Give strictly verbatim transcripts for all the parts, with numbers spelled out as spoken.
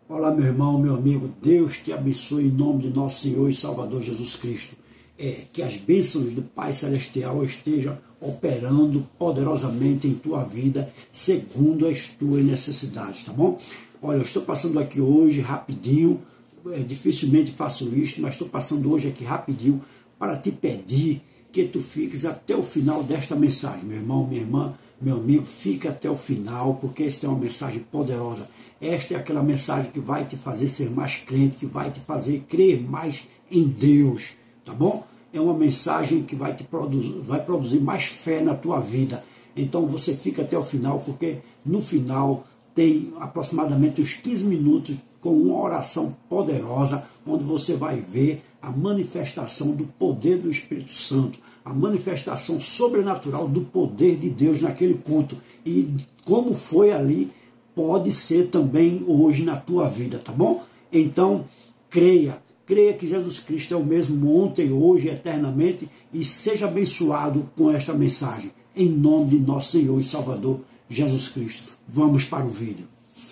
Olá, meu irmão, meu amigo, Deus te abençoe em nome de nosso Senhor e Salvador Jesus Cristo. É, que as bênçãos do Pai Celestial estejam operando poderosamente em tua vida, segundo as tuas necessidades, tá bom? Olha, eu estou passando aqui hoje rapidinho, é, dificilmente faço isso, mas estou passando hoje aqui rapidinho para te pedir que tu fiques até o final desta mensagem, meu irmão, minha irmã, meu amigo, fica até o final, porque esta é uma mensagem poderosa. Esta é aquela mensagem que vai te fazer ser mais crente, que vai te fazer crer mais em Deus, tá bom? É uma mensagem que vai te produzir, vai produzir mais fé na tua vida. Então você fica até o final, porque no final tem aproximadamente uns quinze minutos com uma oração poderosa, onde você vai ver a manifestação do poder do Espírito Santo, a manifestação sobrenatural do poder de Deus naquele culto. E como foi ali, pode ser também hoje na tua vida, tá bom? Então, creia, creia que Jesus Cristo é o mesmo ontem, hoje e eternamente, e seja abençoado com esta mensagem, em nome de nosso Senhor e Salvador Jesus Cristo. Vamos para o vídeo.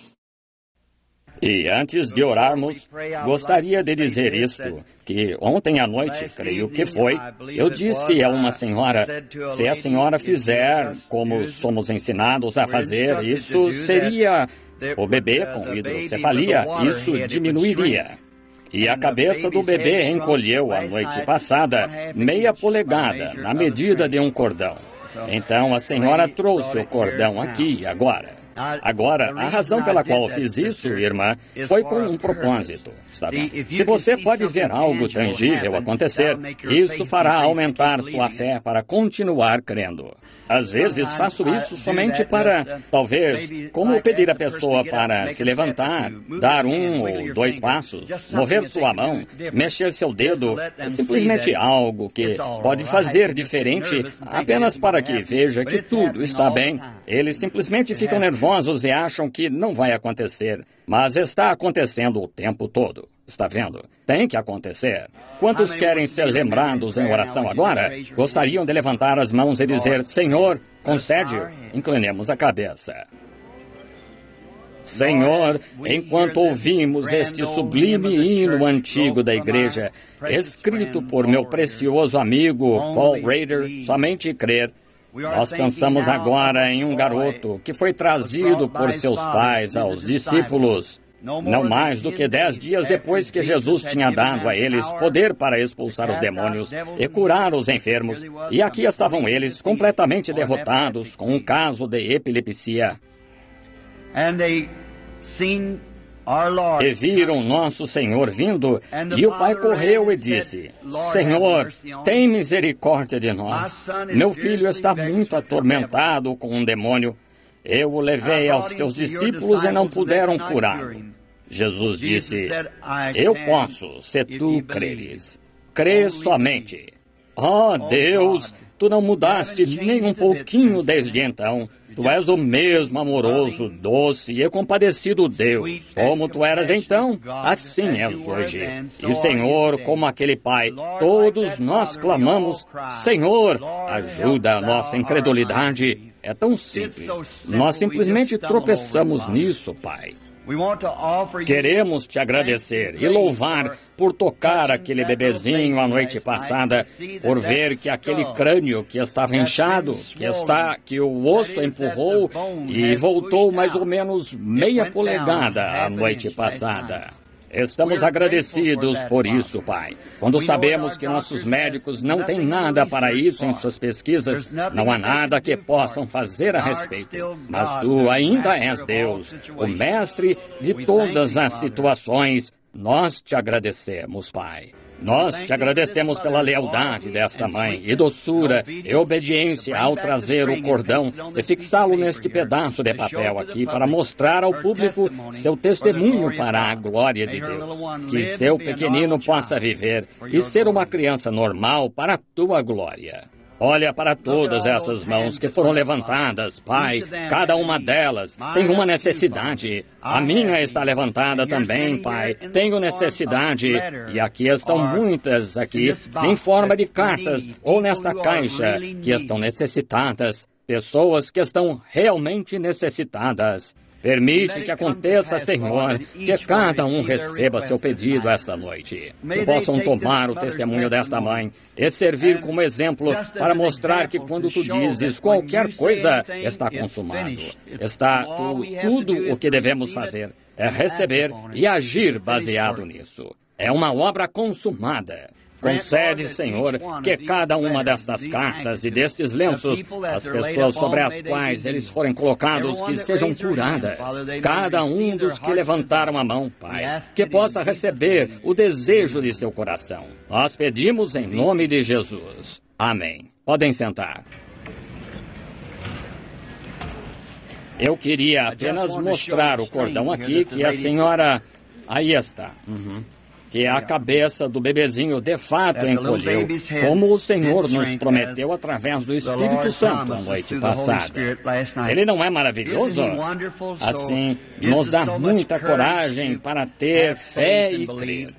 E antes de orarmos, gostaria de dizer isto, que ontem à noite, creio que foi, eu disse a uma senhora, se a senhora fizer como somos ensinados a fazer, isso seria o bebê com hidrocefalia, isso diminuiria. E a cabeça do bebê encolheu a noite passada meia polegada, na medida de um cordão. Então a senhora trouxe o cordão aqui agora. Agora, a razão pela qual eu fiz isso, irmã, foi com um propósito. Está vendo? Se você pode ver algo tangível acontecer, isso fará aumentar sua fé para continuar crendo. Às vezes faço isso somente para, talvez, como pedir à pessoa para se levantar, dar um ou dois passos, mover sua mão, mexer seu dedo, simplesmente algo que pode fazer diferente apenas para que veja que tudo está bem. Eles simplesmente ficam nervosos e acham que não vai acontecer, mas está acontecendo o tempo todo. Está vendo? Tem que acontecer. Quantos querem ser lembrados em oração agora? Gostariam de levantar as mãos e dizer, Senhor, concede, inclinemos a cabeça. Senhor, enquanto ouvimos este sublime hino antigo da igreja, escrito por meu precioso amigo Paul Rader, Somente Crer, nós pensamos agora em um garoto que foi trazido por seus pais aos discípulos, não mais do que dez dias depois que Jesus tinha dado a eles poder para expulsar os demônios e curar os enfermos. E aqui estavam eles, completamente derrotados, com um caso de epilepsia. E viram nosso Senhor vindo, e o pai correu e disse, Senhor, tem misericórdia de nós. Meu filho está muito atormentado com um demônio. Eu o levei aos teus discípulos e não puderam curá-lo. Jesus disse, eu posso, se tu creres. Crê somente. Oh, Deus, tu não mudaste nem um pouquinho desde então. Tu és o mesmo amoroso, doce e compadecido Deus. Como tu eras então, assim és hoje. E, Senhor, como aquele pai, todos nós clamamos, Senhor, ajuda a nossa incredulidade. É tão simples. Nós simplesmente tropeçamos nisso, Pai. Queremos te agradecer e louvar por tocar aquele bebezinho a noite passada, por ver que aquele crânio que estava inchado, que está, que o osso empurrou e voltou mais ou menos meia polegada a noite passada. Estamos agradecidos por isso, Pai. Quando sabemos que nossos médicos não têm nada para isso em suas pesquisas, não há nada que possam fazer a respeito. Mas Tu ainda és Deus, o mestre de todas as situações. Nós te agradecemos, Pai. Nós te agradecemos pela lealdade desta mãe, e doçura e obediência ao trazer o cordão e fixá-lo neste pedaço de papel aqui para mostrar ao público seu testemunho para a glória de Deus. Que seu pequenino possa viver e ser uma criança normal para a tua glória. Olha para todas essas mãos que foram levantadas, Pai. Cada uma delas tem uma necessidade. A minha está levantada também, Pai. Tenho necessidade. E aqui estão muitas aqui, em forma de cartas, ou nesta caixa, que estão necessitadas. Pessoas que estão realmente necessitadas. Permite que aconteça, Senhor, que cada um receba seu pedido esta noite. Que possam tomar o testemunho desta mãe e servir como exemplo para mostrar que quando tu dizes qualquer coisa está consumado. Está tu, tudo o que devemos fazer é receber e agir baseado nisso. É uma obra consumada. Concede, Senhor, que cada uma destas cartas e destes lenços, as pessoas sobre as quais eles forem colocados, que sejam curadas. Cada um dos que levantaram a mão, Pai, que possa receber o desejo de seu coração. Nós pedimos em nome de Jesus. Amém. Podem sentar. Eu queria apenas mostrar o cordão aqui que a senhora... Aí está. Uhum. Que a cabeça do bebezinho de fato encolheu, como o Senhor nos prometeu através do Espírito Santo a noite passada. Ele não é maravilhoso? Assim, nos dá muita coragem para ter fé e crer.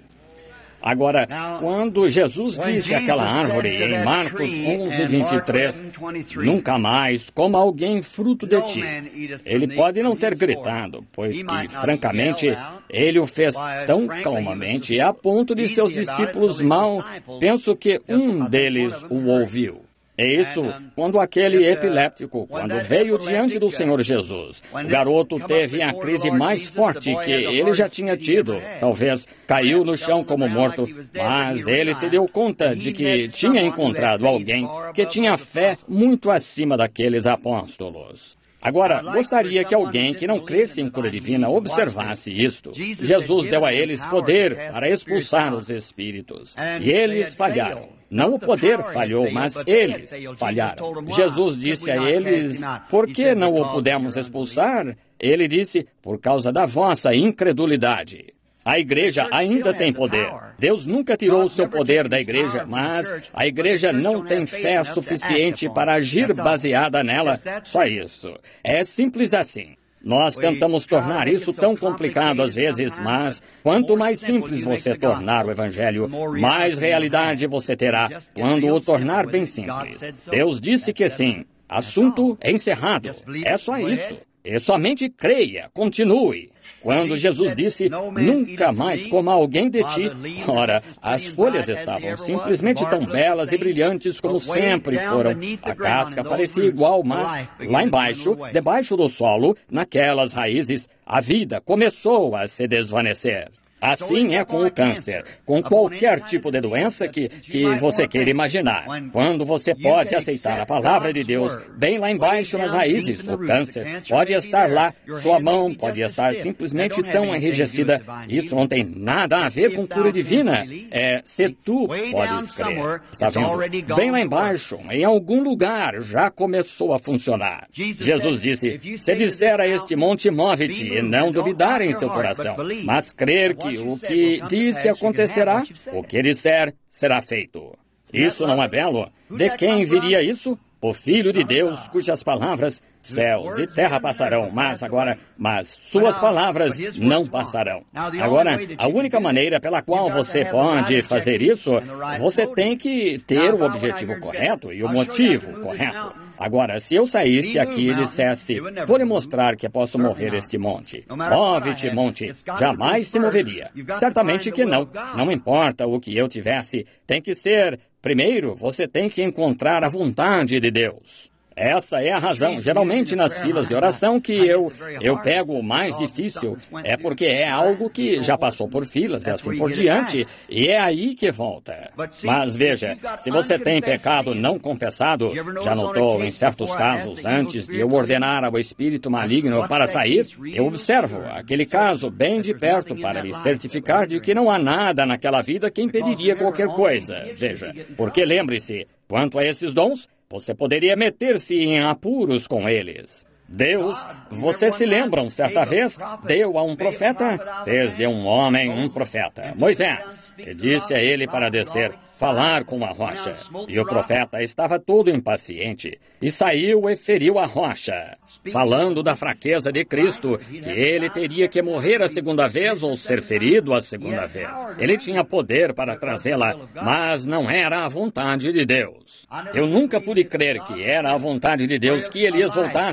Agora, quando Jesus disse àquela árvore em Marcos onze, vinte e três, nunca mais coma alguém fruto de ti, ele pode não ter gritado, pois que, francamente, ele o fez tão calmamente a ponto de seus discípulos mal, penso que um deles o ouviu. É isso, quando aquele epiléptico, quando veio diante do Senhor Jesus, o garoto teve a crise mais forte que ele já tinha tido. Talvez caiu no chão como morto, mas ele se deu conta de que tinha encontrado alguém que tinha fé muito acima daqueles apóstolos. Agora, gostaria que alguém que não cresce em cura divina observasse isto. Jesus deu a eles poder para expulsar os espíritos, e eles falharam. Não o poder falhou, mas eles falharam. Jesus disse a eles, por que não o pudemos expulsar? Ele disse, por causa da vossa incredulidade. A igreja ainda tem poder. Deus nunca tirou o seu poder da igreja, mas a igreja não tem fé suficiente para agir baseada nela. Só isso. É simples assim. Nós tentamos tornar isso tão complicado às vezes, mas quanto mais simples você tornar o Evangelho, mais realidade você terá quando o tornar bem simples. Deus disse que sim. Assunto encerrado. É só isso. E somente creia, continue. Quando Jesus disse, nunca mais coma alguém de ti, ora, as folhas estavam simplesmente tão belas e brilhantes como sempre foram. A casca parecia igual, mas lá embaixo, debaixo do solo, naquelas raízes, a vida começou a se desvanecer. Assim é com o câncer, com qualquer tipo de doença que, que você queira imaginar. Quando você pode aceitar a palavra de Deus bem lá embaixo nas raízes, o câncer pode estar lá, sua mão pode estar simplesmente tão enrijecida. Isso não tem nada a ver com cura divina. É se tu podes crer. Está vendo? Bem lá embaixo, em algum lugar, já começou a funcionar. Jesus disse, se disser a este monte, move-te, e não duvidar em seu coração, mas crer que o que disse acontecerá, o que disser será feito. Isso não é belo? De quem viria isso? O Filho de Deus, cujas palavras, céus e terra passarão, mas agora, mas suas palavras não passarão. Agora, a única maneira pela qual você pode fazer isso, você tem que ter o objetivo correto e o motivo correto. Agora, se eu saísse aqui e dissesse, vou lhe mostrar que posso mover este monte. Move-te, monte. Jamais se moveria. Certamente que não. Não importa o que eu tivesse, tem que ser... Primeiro, você tem que encontrar a vontade de Deus. Essa é a razão. Geralmente nas filas de oração que eu, eu pego o mais difícil, é porque é algo que já passou por filas e assim por diante, e é aí que volta. Mas veja, se você tem pecado não confessado, já notou em certos casos, antes de eu ordenar ao espírito maligno para sair, eu observo aquele caso bem de perto para me certificar de que não há nada naquela vida que impediria qualquer coisa. Veja, porque lembre-se, quanto a esses dons, você poderia meter-se em apuros com eles. Deus, vocês se lembram, certa vez, deu a um profeta, fez de um homem um profeta, Moisés, e disse a ele para descer, falar com a rocha. E o profeta estava todo impaciente, e saiu e feriu a rocha, falando da fraqueza de Cristo, que ele teria que morrer a segunda vez ou ser ferido a segunda vez. Ele tinha poder para trazê-la, mas não era a vontade de Deus. Eu nunca pude crer que era a vontade de Deus que Elias voltasse,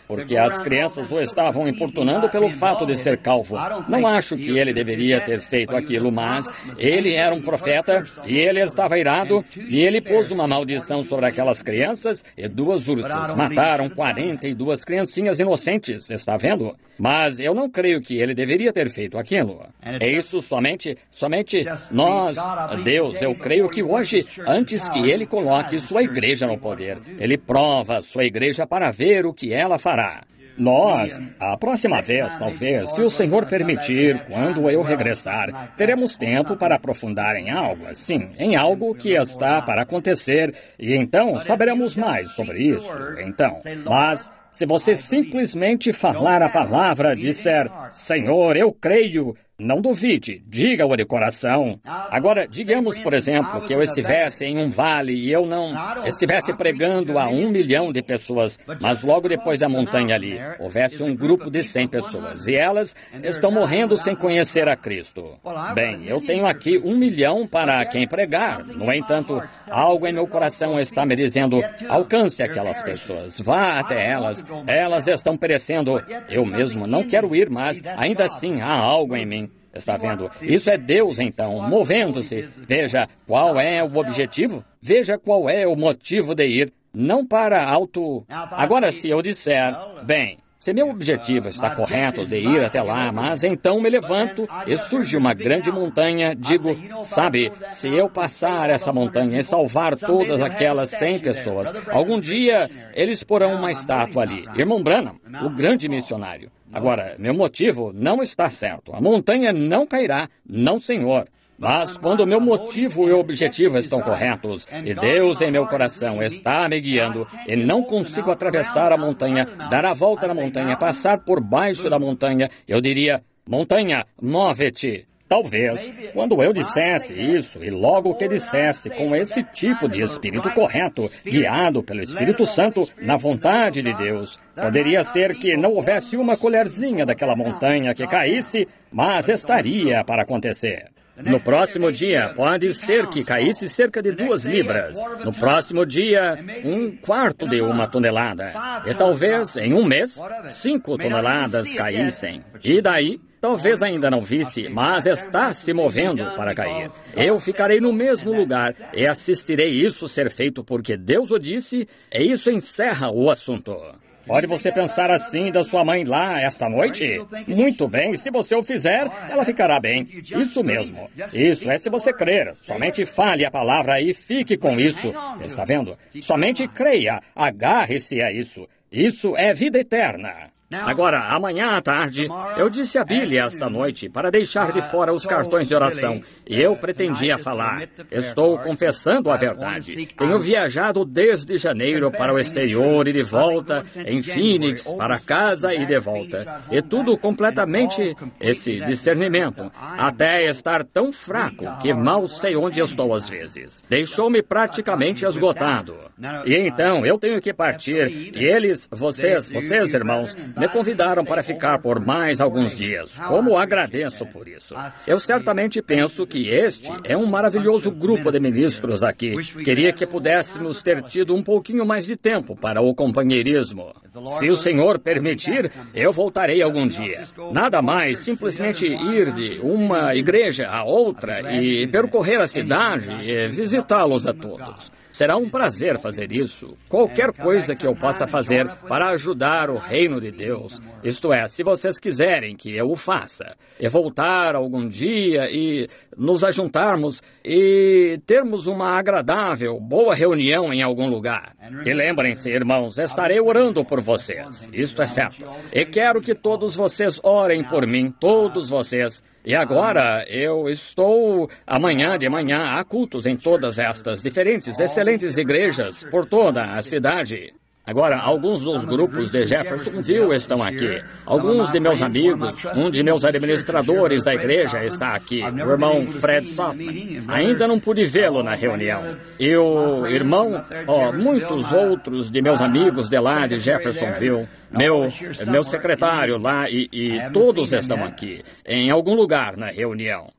porque as crianças o estavam importunando pelo fato de ser calvo. Não acho que ele deveria ter feito aquilo, mas ele era um profeta e ele estava irado e ele pôs uma maldição sobre aquelas crianças e duas ursas mataram quarenta e duas criancinhas inocentes, está vendo? Mas eu não creio que ele deveria ter feito aquilo. É isso somente, somente nós, Deus, eu creio que hoje, antes que ele coloque sua igreja no poder, ele prova sua igreja para ver o que ela fará. Nós, a próxima vez, talvez, se o Senhor permitir, quando eu regressar, teremos tempo para aprofundar em algo assim, em algo que está para acontecer, e então saberemos mais sobre isso, então. Mas, se você simplesmente falar a palavra, disser, Senhor, eu creio, não duvide, diga-o de coração. Agora, digamos, por exemplo, que eu estivesse em um vale e eu não estivesse pregando a um milhão de pessoas, mas logo depois da montanha ali, houvesse um grupo de cem pessoas e elas estão morrendo sem conhecer a Cristo. Bem, eu tenho aqui um milhão para quem pregar. No entanto, algo em meu coração está me dizendo, alcance aquelas pessoas, vá até elas, elas estão perecendo. Eu mesmo não quero ir, mas ainda assim há algo em mim. Está vendo? Isso é Deus, então, movendo-se. Veja qual é o objetivo. Veja qual é o motivo de ir. Não para auto... Agora, se eu disser, bem, se meu objetivo está correto de ir até lá, mas então me levanto e surge uma grande montanha, digo, sabe, se eu passar essa montanha e salvar todas aquelas cem pessoas, algum dia eles porão uma estátua ali. Irmão Branham, o grande missionário. Agora, meu motivo não está certo. A montanha não cairá, não, Senhor. Mas quando o meu motivo e o objetivo estão corretos, e Deus em meu coração está me guiando, e não consigo atravessar a montanha, dar a volta na montanha, passar por baixo da montanha, eu diria, montanha, move-te. Talvez, quando eu dissesse isso, e logo que dissesse com esse tipo de espírito correto, guiado pelo Espírito Santo, na vontade de Deus, poderia ser que não houvesse uma colherzinha daquela montanha que caísse, mas estaria para acontecer. No próximo dia, pode ser que caísse cerca de duas libras. No próximo dia, um quarto de uma tonelada. E talvez, em um mês, cinco toneladas caíssem. E daí, talvez ainda não visse, mas está se movendo para cair. Eu ficarei no mesmo lugar e assistirei isso ser feito porque Deus o disse, e isso encerra o assunto. Pode você pensar assim da sua mãe lá esta noite? Muito bem, se você o fizer, ela ficará bem. Isso mesmo. Isso é se você crer. Somente fale a palavra e fique com isso. Está vendo? Somente creia. Agarre-se a isso. Isso é vida eterna. Agora, amanhã à tarde, eu disse a Billy esta noite para deixar de fora os cartões de oração. E eu pretendia falar. Estou confessando a verdade. Tenho viajado desde janeiro para o exterior e de volta, em Phoenix, para casa e de volta. E tudo completamente esse discernimento, até estar tão fraco que mal sei onde estou às vezes. Deixou-me praticamente esgotado. E então, eu tenho que partir. E eles, vocês, vocês, irmãos, me convidaram para ficar por mais alguns dias. Como agradeço por isso. Eu certamente penso que este é um maravilhoso grupo de ministros aqui. Queria que pudéssemos ter tido um pouquinho mais de tempo para o companheirismo. Se o Senhor permitir, eu voltarei algum dia. Nada mais, simplesmente ir de uma igreja a outra e percorrer a cidade e visitá-los a todos. Será um prazer fazer isso. Qualquer coisa que eu possa fazer para ajudar o reino de Deus. Isto é, se vocês quiserem que eu o faça. E voltar algum dia e nos ajuntarmos e termos uma agradável, boa reunião em algum lugar. E lembrem-se, irmãos, estarei orando por vocês. Isto é certo. E quero que todos vocês orem por mim, todos vocês. E agora, eu estou... Amanhã de manhã há cultos em todas estas diferentes, excelentes igrejas por toda a cidade. Agora, alguns dos grupos de Jeffersonville estão aqui. Alguns de meus amigos, um de meus administradores da igreja está aqui, o irmão Fred Softman. Ainda não pude vê-lo na reunião. E o irmão, oh, muitos outros de meus amigos de lá de Jeffersonville, meu, meu secretário lá e, e todos estão aqui, em algum lugar na reunião.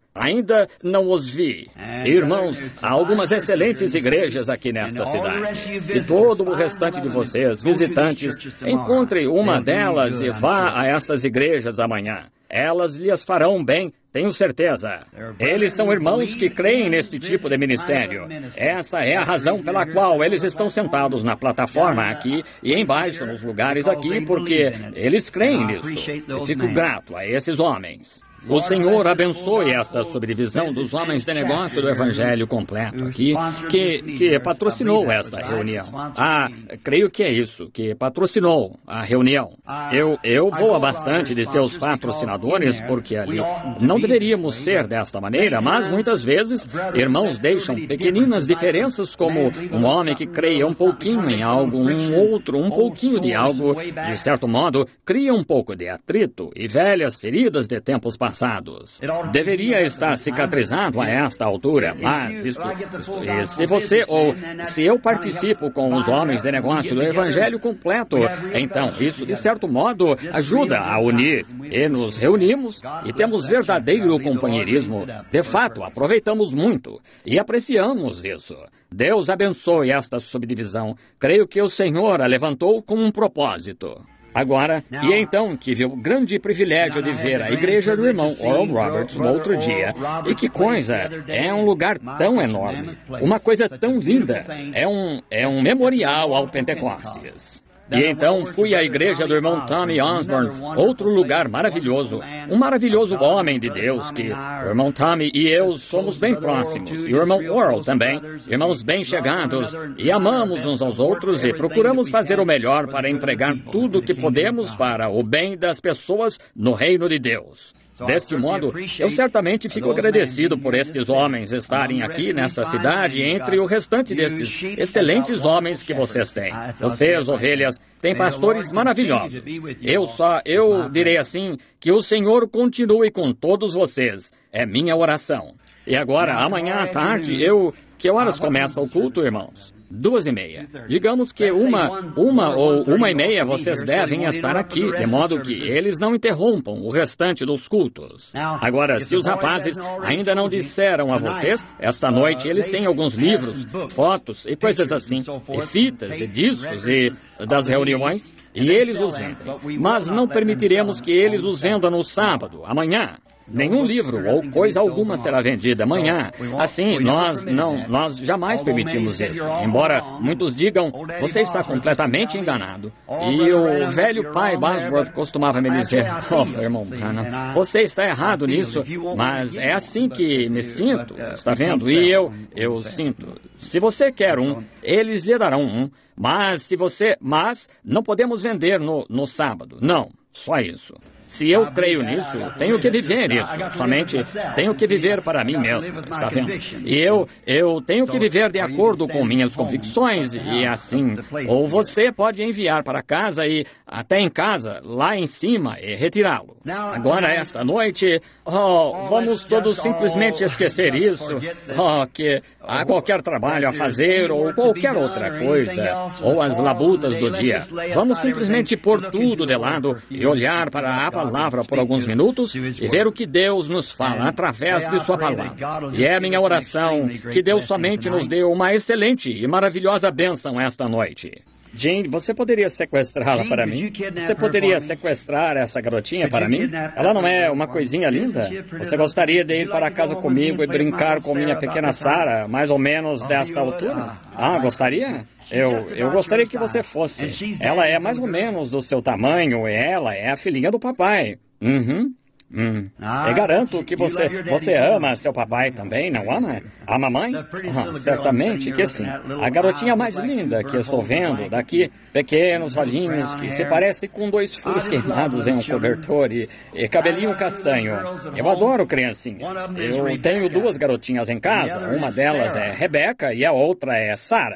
Ainda não os vi. Irmãos, há algumas excelentes igrejas aqui nesta cidade. E todo o restante de vocês, visitantes, encontre uma delas e vá a estas igrejas amanhã. Elas lhes farão bem, tenho certeza. Eles são irmãos que creem nesse tipo de ministério. Essa é a razão pela qual eles estão sentados na plataforma aqui e embaixo nos lugares aqui, porque eles creem nisto. Eu fico grato a esses homens. O Senhor abençoe esta subdivisão dos homens de negócio do Evangelho completo aqui, que, que patrocinou esta reunião. Ah, creio que é isso, que patrocinou a reunião. Eu, eu vou a bastante de seus patrocinadores, porque ali não deveríamos ser desta maneira, mas muitas vezes irmãos deixam pequeninas diferenças, como um homem que creia um pouquinho em algo, um outro um pouquinho de algo, de certo modo, cria um pouco de atrito e velhas feridas de tempos passados. Passados. Deveria estar cicatrizado a esta altura, mas isto, isto, se você ou se eu participo com os homens de negócio do Evangelho completo, então isso de certo modo ajuda a unir e nos reunimos e temos verdadeiro companheirismo. De fato, aproveitamos muito e apreciamos isso. Deus abençoe esta subdivisão. Creio que o Senhor a levantou com um propósito. Agora, e então tive o grande privilégio de ver a igreja do irmão Oral Roberts no outro dia. E que coisa! É um lugar tão enorme, uma coisa tão linda. É um, é um memorial ao Pentecostes. E então fui à igreja do irmão Tommy Osborne, outro lugar maravilhoso. Um maravilhoso homem de Deus que o irmão Tommy e eu somos bem próximos. E o irmão Oral também, irmãos bem chegados. E amamos uns aos outros e procuramos fazer o melhor para empregar tudo o que podemos para o bem das pessoas no reino de Deus. Deste modo, eu certamente fico agradecido por estes homens estarem aqui nesta cidade entre o restante destes excelentes homens que vocês têm. Vocês, ovelhas, têm pastores maravilhosos. Eu só, eu direi assim, que o Senhor continue com todos vocês. É minha oração. E agora, amanhã à tarde, eu... Que horas começa o culto, irmãos? Duas e meia. Digamos que uma, uma ou uma e meia vocês devem estar aqui, de modo que eles não interrompam o restante dos cultos. Agora, se os rapazes ainda não disseram a vocês, esta noite eles têm alguns livros, fotos e coisas assim, e fitas e discos e das reuniões, e eles os vendem. Mas não permitiremos que eles os vendam no sábado, amanhã. Nenhum livro ou coisa alguma será vendida amanhã. Assim, nós não, nós jamais permitimos isso. Embora muitos digam, você está completamente enganado. E o velho pai Bosworth costumava me dizer, oh, irmão Branham, você está errado nisso, mas é assim que me sinto, está vendo? E eu, eu sinto. Se você quer um, eles lhe darão um. Mas se você, mas não podemos vender no, no sábado. Não, só isso. Se eu creio nisso, tenho que viver isso. Somente tenho que viver para mim mesmo, está vendo? E eu, eu tenho que viver de acordo com minhas convicções e assim. Ou você pode enviar para casa e até em casa, lá em cima, e retirá-lo. Agora, esta noite, oh, vamos todos simplesmente esquecer isso. Oh, que há qualquer trabalho a fazer ou qualquer outra coisa, ou as labutas do dia. Vamos simplesmente pôr tudo de lado e olhar para a palavra por alguns minutos e ver o que Deus nos fala através de sua palavra. E é minha oração que Deus somente nos dê uma excelente e maravilhosa bênção esta noite. Jane, você poderia sequestrá-la para mim? Você poderia sequestrar essa garotinha para mim? Ela não é uma coisinha linda? Você gostaria de ir para casa comigo e brincar com minha pequena Sarah, mais ou menos desta altura? Ah, gostaria? Eu, eu gostaria que você fosse. Ela é mais ou menos do seu tamanho e ela é a filhinha do papai. Uhum. Hum. Eu garanto que você, você ama seu papai também, não ama? A mamãe? Ah, certamente que sim. A garotinha mais linda que estou vendo daqui, pequenos olhinhos que se parecem com dois furos queimados em um cobertor e, e cabelinho castanho. Eu adoro criancinhas. Eu tenho duas garotinhas em casa. Uma delas é Rebecca e a outra é Sarah.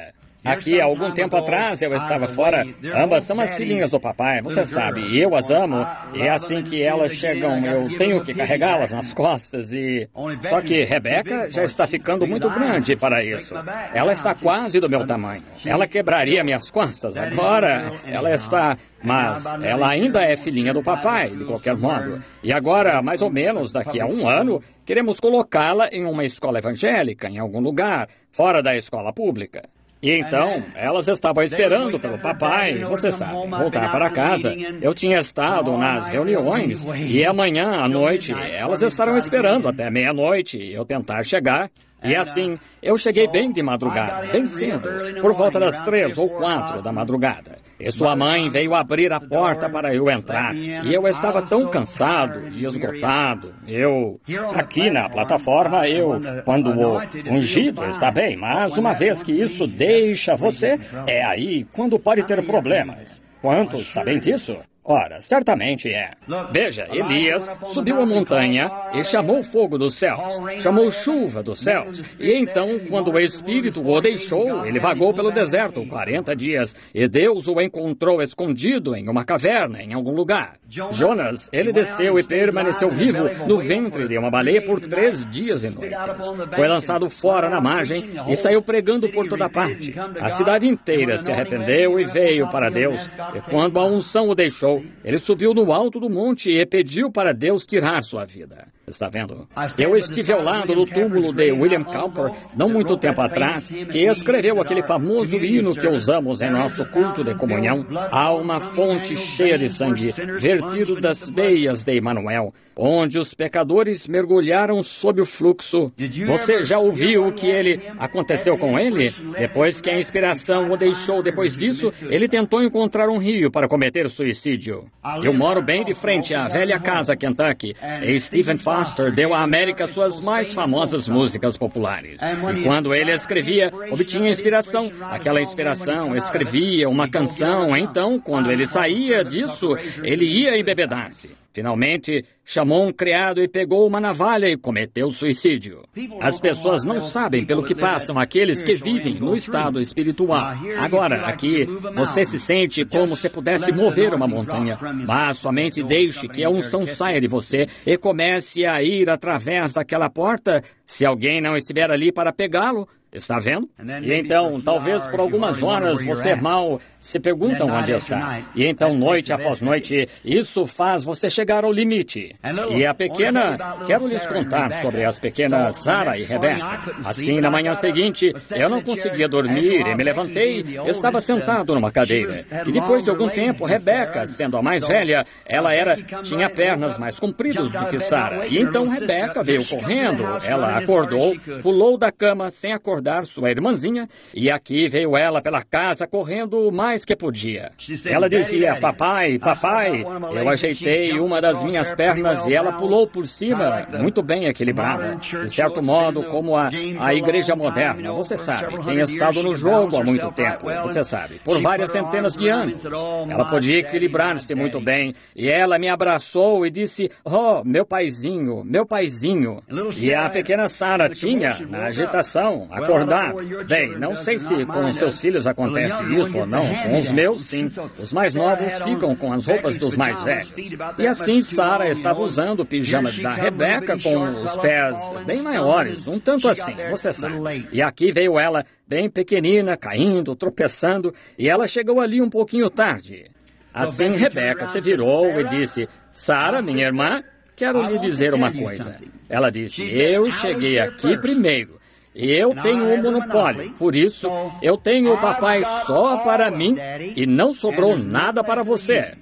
Aqui, há algum tempo atrás, eu estava fora. Ambas são as filhinhas do papai, você sabe. Eu as amo. E é assim que elas chegam, eu tenho que carregá-las nas costas e... Só que Rebeca já está ficando muito grande para isso. Ela está quase do meu tamanho. Ela quebraria minhas costas. Agora, ela está... Mas ela ainda é filhinha do papai, de qualquer modo. E agora, mais ou menos daqui a um ano, queremos colocá-la em uma escola evangélica, em algum lugar, fora da escola pública. E então, elas estavam esperando pelo papai, você sabe, voltar para casa. Eu tinha estado nas reuniões e amanhã à noite elas estarão esperando até meia-noite eu tentar chegar. E assim, eu cheguei bem de madrugada, bem cedo, por volta das três ou quatro da madrugada. E sua mãe veio abrir a porta para eu entrar. E eu estava tão cansado e esgotado. Eu, aqui na plataforma, eu, quando o ungido está bem, mas uma vez que isso deixa você, é aí quando pode ter problemas. Quantos sabem disso? Ora, certamente é. Veja, Elias subiu a montanha e chamou fogo dos céus, chamou chuva dos céus. E então, quando o Espírito o deixou, ele vagou pelo deserto quarenta dias, e Deus o encontrou escondido em uma caverna, em algum lugar. Jonas, ele desceu e permaneceu vivo no ventre de uma baleia por três dias e noites. Foi lançado fora na margem e saiu pregando por toda parte. A cidade inteira se arrependeu e veio para Deus. E quando a unção o deixou, ele subiu no alto do monte e pediu para Deus tirar sua vida. Está vendo? Eu estive ao lado do túmulo de William Cowper, não muito tempo atrás, que escreveu aquele famoso hino que usamos em nosso culto de comunhão. Há uma fonte cheia de sangue, vertido das veias de Emanuel, onde os pecadores mergulharam sob o fluxo. Você já ouviu o que ele aconteceu com ele? Depois que a inspiração o deixou depois disso, ele tentou encontrar um rio para cometer suicídio. Eu moro bem de frente à velha casa Kentucky, e Stephen Foster deu à América suas mais famosas músicas populares. E quando ele escrevia, obtinha inspiração. Aquela inspiração escrevia uma canção. Então, quando ele saía disso, ele ia embebedar-se. Finalmente, chamou um criado e pegou uma navalha e cometeu suicídio. As pessoas não sabem pelo que passam aqueles que vivem no estado espiritual. Agora, aqui, você se sente como se pudesse mover uma montanha, mas somente deixe que a unção saia de você e comece a ir através daquela porta. Se alguém não estiver ali para pegá-lo, está vendo? E então, talvez por algumas horas você mal se pergunta onde está. E então, noite após noite, isso faz você chegar ao limite. E a pequena, quero lhes contar sobre as pequenas Sara e Rebeca. Assim, na manhã seguinte, eu não conseguia dormir e me levantei, estava sentado numa cadeira. E depois de algum tempo, Rebeca, sendo a mais velha, ela era, tinha pernas mais compridas do que Sara. E então Rebeca veio correndo, ela acordou, pulou da cama sem acordar sua irmãzinha, e aqui veio ela pela casa correndo o mais que podia. Ela dizia, papai, papai. Eu ajeitei uma das minhas pernas e ela pulou por cima, muito bem equilibrada. De certo modo, como a, a igreja moderna, você sabe, tem estado no jogo há muito tempo, você sabe, por várias centenas de anos. Ela podia equilibrar-se muito bem, e ela me abraçou e disse, oh, meu paizinho, meu paizinho. E a pequena Sara tinha, na agitação, acordado. Bem, não sei se com seus filhos acontece isso ou não. Com os meus, sim. Os mais novos ficam com as roupas dos mais velhos. E assim, Sara estava usando o pijama da Rebeca com os pés bem maiores, um tanto assim, você sabe. E aqui veio ela, bem pequenina, caindo, tropeçando, e ela chegou ali um pouquinho tarde. Assim, Rebeca se virou e disse, Sara, minha irmã, quero lhe dizer uma coisa. Ela disse, eu cheguei aqui primeiro. Eu tenho um monopólio, por isso eu tenho o papai só para mim e não sobrou nada para você.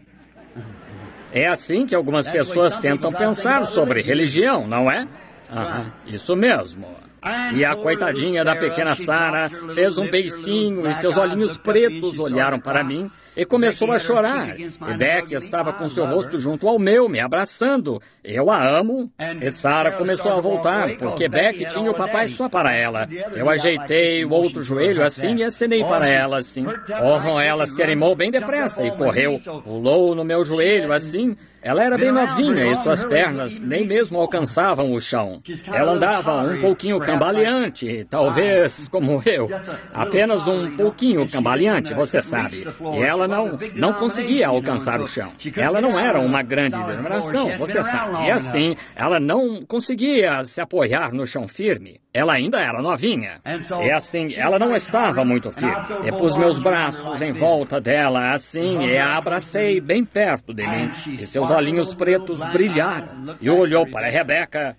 É assim que algumas pessoas tentam pensar sobre religião, não é? Aham, isso mesmo. E a coitadinha da pequena Sara fez um beicinho e seus olhinhos pretos olharam para mim e começou a chorar. E Becky estava com seu rosto junto ao meu, me abraçando. Eu a amo. E Sara começou a voltar, porque Becky tinha o papai só para ela. Eu ajeitei o outro joelho assim e acenei para ela assim. Oh, ela se animou bem depressa e correu. Pulou no meu joelho assim. Ela era bem novinha e suas pernas nem mesmo alcançavam o chão. Ela andava um pouquinho cambaleante, talvez como eu. Apenas um pouquinho cambaleante, você sabe. E ela não, não conseguia alcançar o chão. Ela não era uma grande denominação, você sabe. E assim, ela não conseguia se apoiar no chão firme. Ela ainda era novinha. E assim, ela não estava muito firme. E pus meus braços em volta dela, assim, e a abracei bem perto de mim. E seus olhinhos pretos brilharam. E olhou para Rebeca.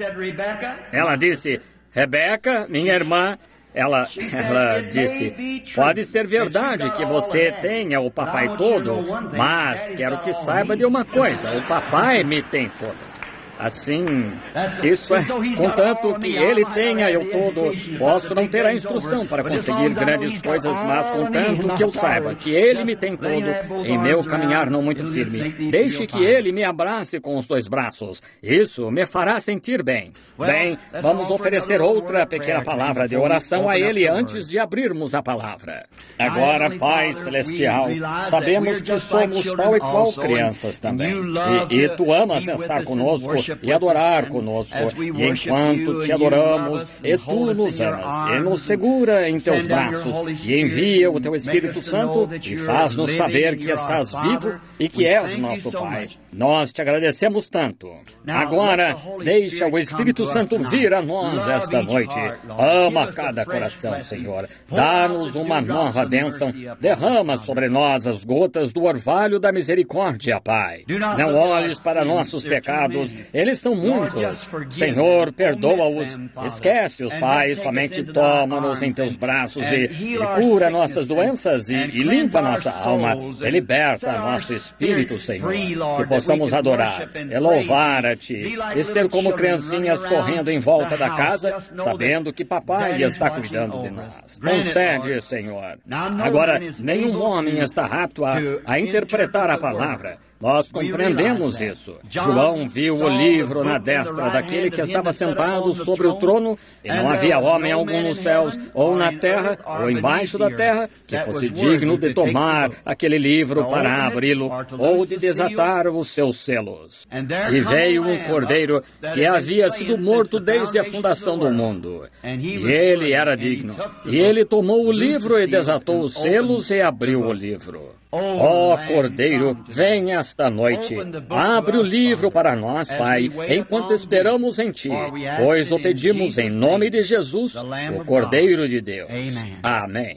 Ela disse, Rebeca, minha irmã, ela, ela disse, pode ser verdade que você tenha o papai todo, mas quero que saiba de uma coisa, o papai me tem toda. Assim, isso é, contanto que ele tenha eu todo, posso não ter a instrução para conseguir grandes coisas, mas contanto que eu saiba que ele me tem todo em meu caminhar não muito firme. Deixe que ele me abrace com os dois braços. Isso me fará sentir bem. Bem, vamos oferecer outra pequena palavra de oração a ele antes de abrirmos a palavra. Agora, Pai Celestial, sabemos que somos tal e qual crianças também. E, e Tu amas estar conosco e adorar conosco. E enquanto Te adoramos, e Tu nos amas, e nos segura em Teus braços, e envia o Teu Espírito Santo, e faz-nos saber que estás vivo e que és nosso Pai. Nós Te agradecemos tanto. Agora, deixa o Espírito Santo vir a nós esta noite. Ama cada coração, Senhor. Dá-nos uma nova bênção. Derrama sobre nós as gotas do orvalho da misericórdia, Pai. Não olhes para nossos pecados. Eles são muitos. Senhor, perdoa-os. Esquece-os, Pai. Somente toma-nos em Teus braços e, e cura nossas doenças e, e limpa nossa alma. E liberta nosso espírito, Senhor. Que possamos adorar e louvar a Ti e ser como criancinhas correndo em volta da casa, sabendo que papai está cuidando de nós. Concede, Senhor. Agora, nenhum homem está apto a, a interpretar a palavra. Nós compreendemos isso. João viu o livro na destra daquele que estava sentado sobre o trono, e não havia homem algum nos céus, ou na terra, ou embaixo da terra, que fosse digno de tomar aquele livro para abri-lo, ou de desatar os seus selos. E veio um cordeiro que havia sido morto desde a fundação do mundo. E ele era digno. E ele tomou o livro e desatou os selos e abriu o livro. Ó oh, Cordeiro, vem esta noite, abre o livro para nós, Pai, enquanto esperamos em Ti, pois o pedimos em nome de Jesus, o Cordeiro de Deus. Amém.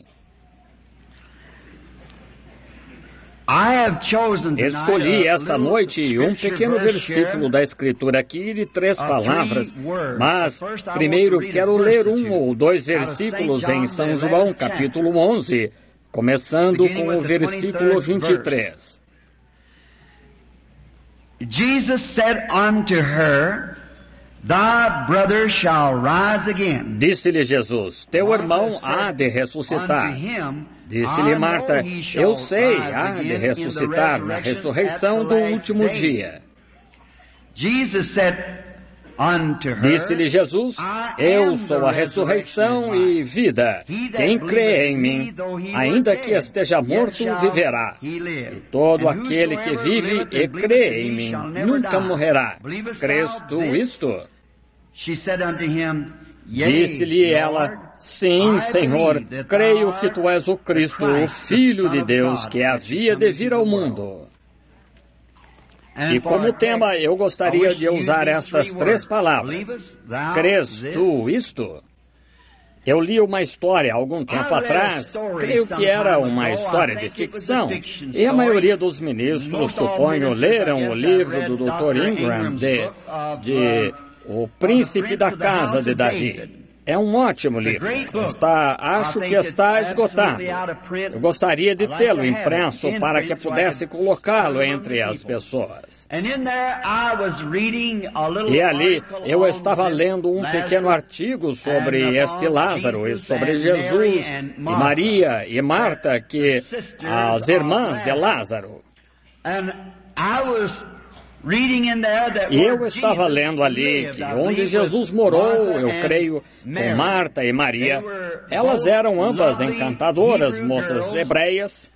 Escolhi esta noite um pequeno versículo da Escritura aqui de três palavras, mas primeiro quero ler um ou dois versículos em São João, capítulo onze, começando com o versículo vinte e três. Jesus said unto her, Thy brother shall rise again. Disse-lhe Jesus, teu irmão há de ressuscitar. Disse-lhe Marta, eu sei, há de ressuscitar na ressurreição do último dia. Jesus said, Disse-lhe Jesus, eu sou a ressurreição e vida. Quem crê em mim, ainda que esteja morto, viverá. E todo aquele que vive e crê em mim nunca morrerá. Crês tu isto? Disse-lhe ela, sim, Senhor, creio que tu és o Cristo, o Filho de Deus, que havia de vir ao mundo. E como tema, eu gostaria de usar estas três palavras. Crês tu isto? Eu li uma história há algum tempo atrás, creio que era uma história de ficção, e a maioria dos ministros, suponho, leram o livro do doutor Ingram de, de O Príncipe da Casa de Davi. É um ótimo livro. Está, acho que está esgotado. Eu gostaria de tê-lo impresso para que pudesse colocá-lo entre as pessoas. E ali eu estava lendo um pequeno artigo sobre este Lázaro e sobre Jesus e Maria e Marta, que as irmãs de Lázaro. E eu estava lendo ali que onde Jesus morou, eu creio, com Marta e Maria, elas eram ambas encantadoras moças hebreias.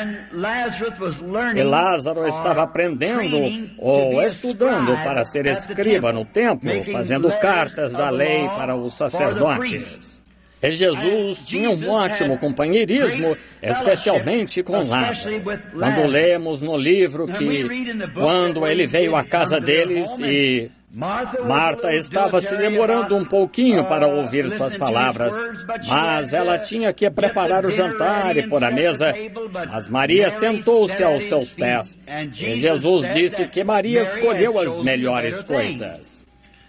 E Lázaro estava aprendendo ou estudando para ser escriba no templo, fazendo cartas da lei para os sacerdotes. E Jesus tinha um ótimo companheirismo, especialmente com Lázaro. Quando lemos no livro que, quando ele veio à casa deles e Marta estava se demorando um pouquinho para ouvir suas palavras, mas ela tinha que preparar o jantar e pôr a mesa, mas Maria sentou-se aos seus pés. E Jesus disse que Maria escolheu as melhores coisas.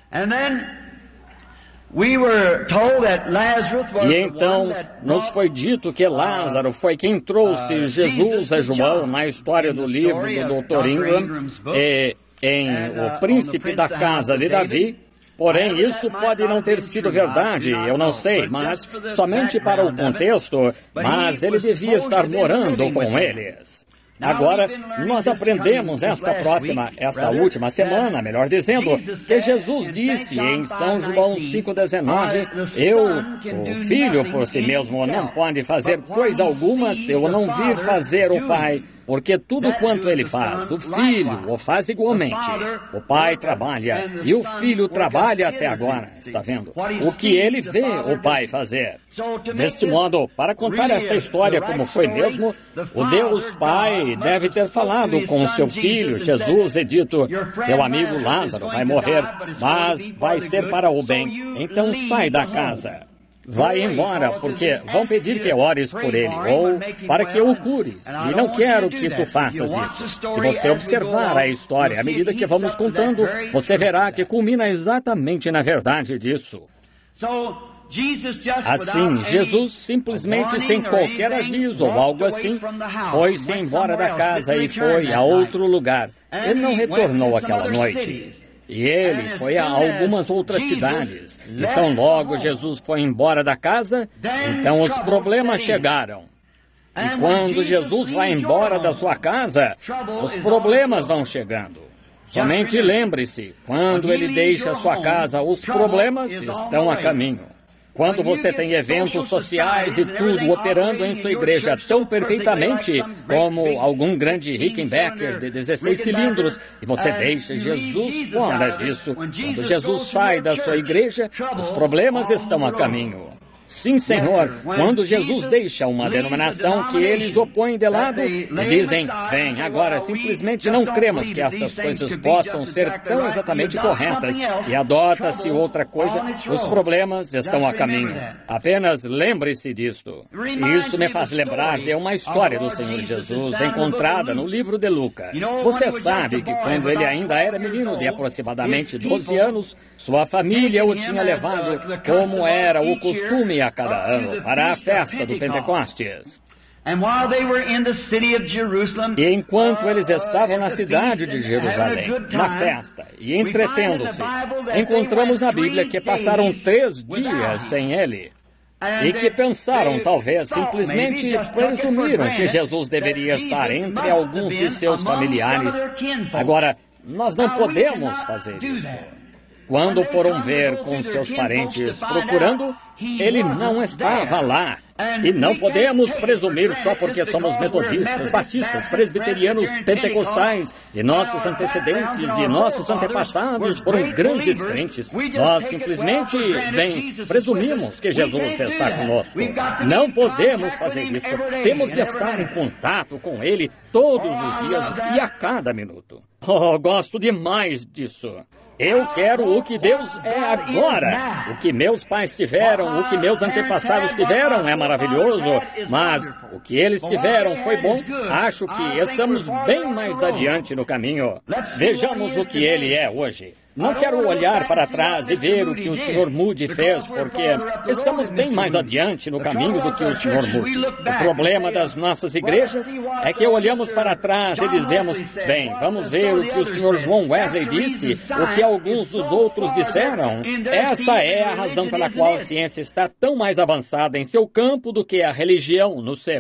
E então nos foi dito que Lázaro foi quem trouxe Jesus a João na história do livro do doutor Ingram e em O Príncipe da Casa de Davi. Porém, isso pode não ter sido verdade, eu não sei, mas somente para o contexto, mas ele devia estar morando com eles. Agora, nós aprendemos esta próxima, esta última semana, melhor dizendo, que Jesus disse em São João cinco dezenove, eu, o Filho por si mesmo, não pode fazer coisa alguma se eu não vir fazer o Pai, porque tudo quanto ele faz, o Filho o faz igualmente. O Pai trabalha e o Filho trabalha até agora, está vendo? O que ele vê o Pai fazer. Deste modo, para contar essa história como foi mesmo, o Deus Pai deve ter falado com o seu Filho, Jesus, e dito, teu amigo Lázaro vai morrer, mas vai ser para o bem, então sai da casa. Vai embora, porque vão pedir que ores por ele, ou para que o cures, e não quero que tu faças isso. Se você observar a história, à medida que vamos contando, você verá que culmina exatamente na verdade disso. Assim, Jesus, simplesmente sem qualquer aviso ou algo assim, foi-se embora da casa e foi a outro lugar. Ele não retornou aquela noite. E ele foi a algumas outras cidades. Então, logo Jesus foi embora da casa, então os problemas chegaram. E quando Jesus vai embora da sua casa, os problemas vão chegando. Somente lembre-se, quando ele deixa a sua casa, os problemas estão a caminho. Quando você tem eventos sociais e tudo operando em sua igreja tão perfeitamente como algum grande Rickenbacker de dezesseis cilindros, e você deixa Jesus fora disso, quando Jesus sai da sua igreja, os problemas estão a caminho. Sim, Senhor, quando Jesus deixa uma denominação que eles opõem de lado e dizem, bem, agora simplesmente não cremos que estas coisas possam ser tão exatamente corretas e adota-se outra coisa, os problemas estão a caminho. Apenas lembre-se disto. E isso me faz lembrar de uma história do Senhor Jesus encontrada no livro de Lucas. Você sabe que quando ele ainda era menino de aproximadamente doze anos, sua família o tinha levado, como era o costume a cada ano, para a festa do Pentecostes. E enquanto eles estavam na cidade de Jerusalém, na festa, e entretendo-se, encontramos na Bíblia que passaram três dias sem ele. E que pensaram, talvez, simplesmente presumiram que Jesus deveria estar entre alguns de seus familiares. Agora, nós não podemos fazer isso. Quando foram ver com seus parentes procurando, ele não estava lá. E não podemos presumir só porque somos metodistas, batistas, presbiterianos, pentecostais, e nossos antecedentes e nossos antepassados foram grandes crentes. Nós simplesmente, bem, presumimos que Jesus está conosco. Não podemos fazer isso. Temos de estar em contato com Ele todos os dias e a cada minuto. Oh, gosto demais disso. Eu quero o que Deus é agora. O que meus pais tiveram, o que meus antepassados tiveram é maravilhoso, mas o que eles tiveram foi bom. Acho que estamos bem mais adiante no caminho. Vejamos o que ele é hoje. Não quero olhar para trás e ver o que o senhor Moody fez, porque estamos bem mais adiante no caminho do que o senhor Moody. O problema das nossas igrejas é que olhamos para trás e dizemos, bem, vamos ver o que o senhor João Wesley disse, o que alguns dos outros disseram. Essa é a razão pela qual a ciência está tão mais avançada em seu campo do que a religião no seu.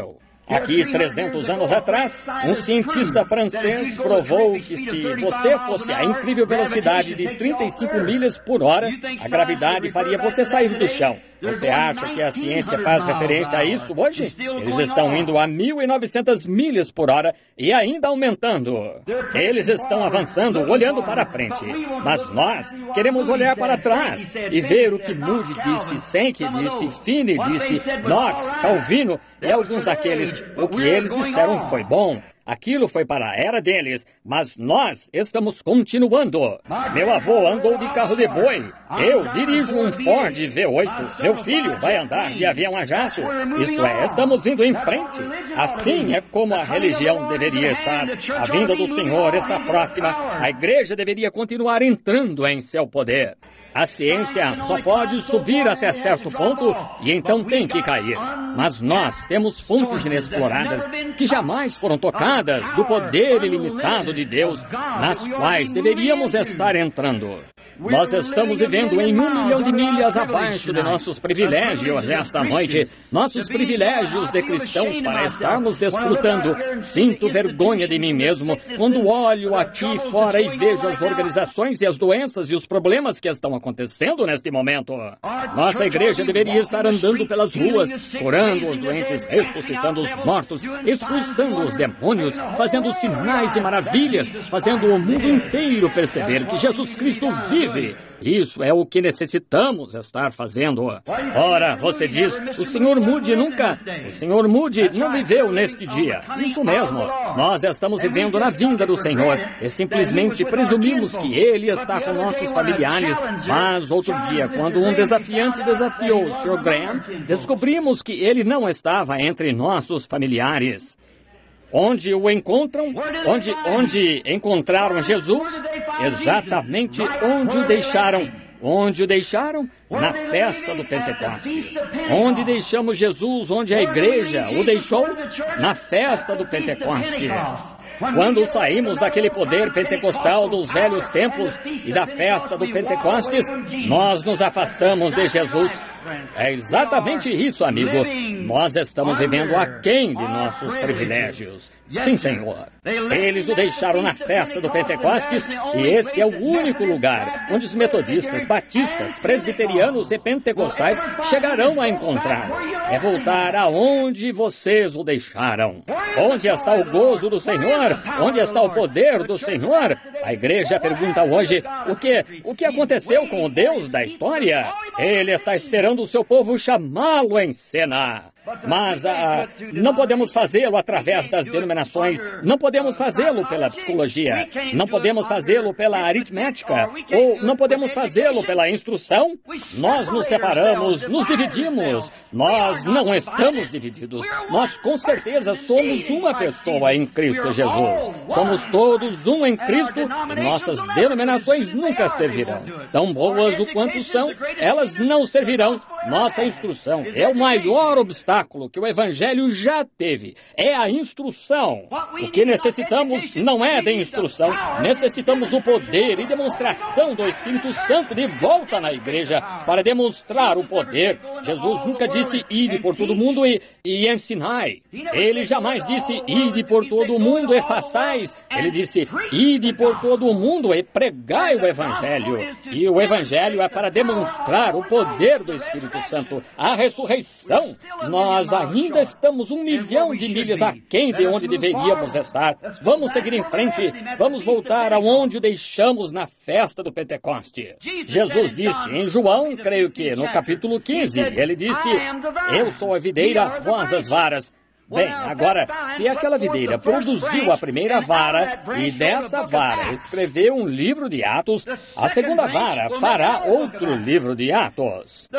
Aqui, trezentos anos atrás, um cientista francês provou que se você fosse a incrível velocidade de trinta e cinco milhas por hora, a gravidade faria você sair do chão. Você acha que a ciência faz referência a isso hoje? Eles estão indo a mil e novecentas milhas por hora e ainda aumentando. Eles estão avançando, olhando para frente. Mas nós queremos olhar para trás e ver o que Moody disse, Sankey disse, Finney disse, Knox, Calvino e alguns daqueles. O que eles disseram foi bom. Aquilo foi para a era deles, mas nós estamos continuando. Meu avô andou de carro de boi. Eu dirijo um Ford V oito. Meu filho vai andar de avião a jato. Isto é, estamos indo em frente. Assim é como a religião deveria estar. A vinda do Senhor está próxima. A igreja deveria continuar entrando em seu poder. A ciência só pode subir até certo ponto e então tem que cair. Mas nós temos fontes inexploradas que jamais foram tocadas do poder ilimitado de Deus, nas quais deveríamos estar entrando. Nós estamos vivendo em um milhão de milhas abaixo de nossos privilégios esta noite. Nossos privilégios de cristãos para estarmos desfrutando. Sinto vergonha de mim mesmo quando olho aqui fora e vejo as organizações e as doenças e os problemas que estão acontecendo neste momento. Nossa igreja deveria estar andando pelas ruas, curando os doentes, ressuscitando os mortos, expulsando os demônios, fazendo sinais e maravilhas, fazendo o mundo inteiro perceber que Jesus Cristo vive. Isso é o que necessitamos estar fazendo. Ora, você diz, o senhor Moody nunca... O senhor Moody não viveu neste dia. Isso mesmo. Nós estamos vivendo na vinda do Senhor e simplesmente presumimos que Ele está com nossos familiares. Mas outro dia, quando um desafiante desafiou o senhor Graham, descobrimos que ele não estava entre nossos familiares. Onde o encontram? Onde, onde encontraram Jesus? Exatamente onde o deixaram. Onde o deixaram? Na festa do Pentecostes. Onde deixamos Jesus? Onde a igreja o deixou? Na festa do Pentecostes. Quando saímos daquele poder pentecostal dos velhos tempos e da festa do Pentecostes, nós nos afastamos de Jesus. É exatamente isso, amigo. Nós estamos vivendo aquém de nossos privilégios. Sim, Senhor. Eles o deixaram na festa do Pentecostes e esse é o único lugar onde os metodistas, batistas, presbiterianos e pentecostais chegarão a encontrar. É voltar aonde vocês o deixaram. Onde está o gozo do Senhor? Onde está o poder do Senhor? A igreja pergunta hoje, o que, o que aconteceu com o Deus da história? Ele está esperando o seu povo chamá-lo em cena. Mas ah, não podemos fazê-lo através das denominações, não podemos fazê-lo pela psicologia, não podemos fazê-lo pela aritmética, ou não podemos fazê-lo pela instrução. Nós nos separamos, nos dividimos. Nós não estamos divididos. Nós com certeza somos uma pessoa em Cristo Jesus. Somos todos um em Cristo e nossas denominações nunca servirão. Tão boas o quanto são, elas não servirão. Nossa instrução é o maior obstáculo que o Evangelho já teve. É a instrução. O que necessitamos não é de instrução. Necessitamos o poder e demonstração do Espírito Santo de volta na igreja para demonstrar o poder. Jesus nunca disse, ide por todo mundo e, e ensinai. Ele jamais disse, ide por todo o mundo e façais. Ele disse, ide por todo o mundo e pregai o Evangelho. E o Evangelho é para demonstrar o poder do Espírito Santo, a ressurreição. Nós ainda estamos um milhão de milhas aquém de onde deveríamos estar. Vamos seguir em frente. Vamos voltar aonde o deixamos na festa do Pentecoste. Jesus disse em João, creio que no capítulo quinze, ele disse, eu sou a videira, vós as varas. Bem, agora, se aquela videira produziu a primeira vara e dessa vara escreveu um livro de Atos, a segunda vara fará outro livro de Atos.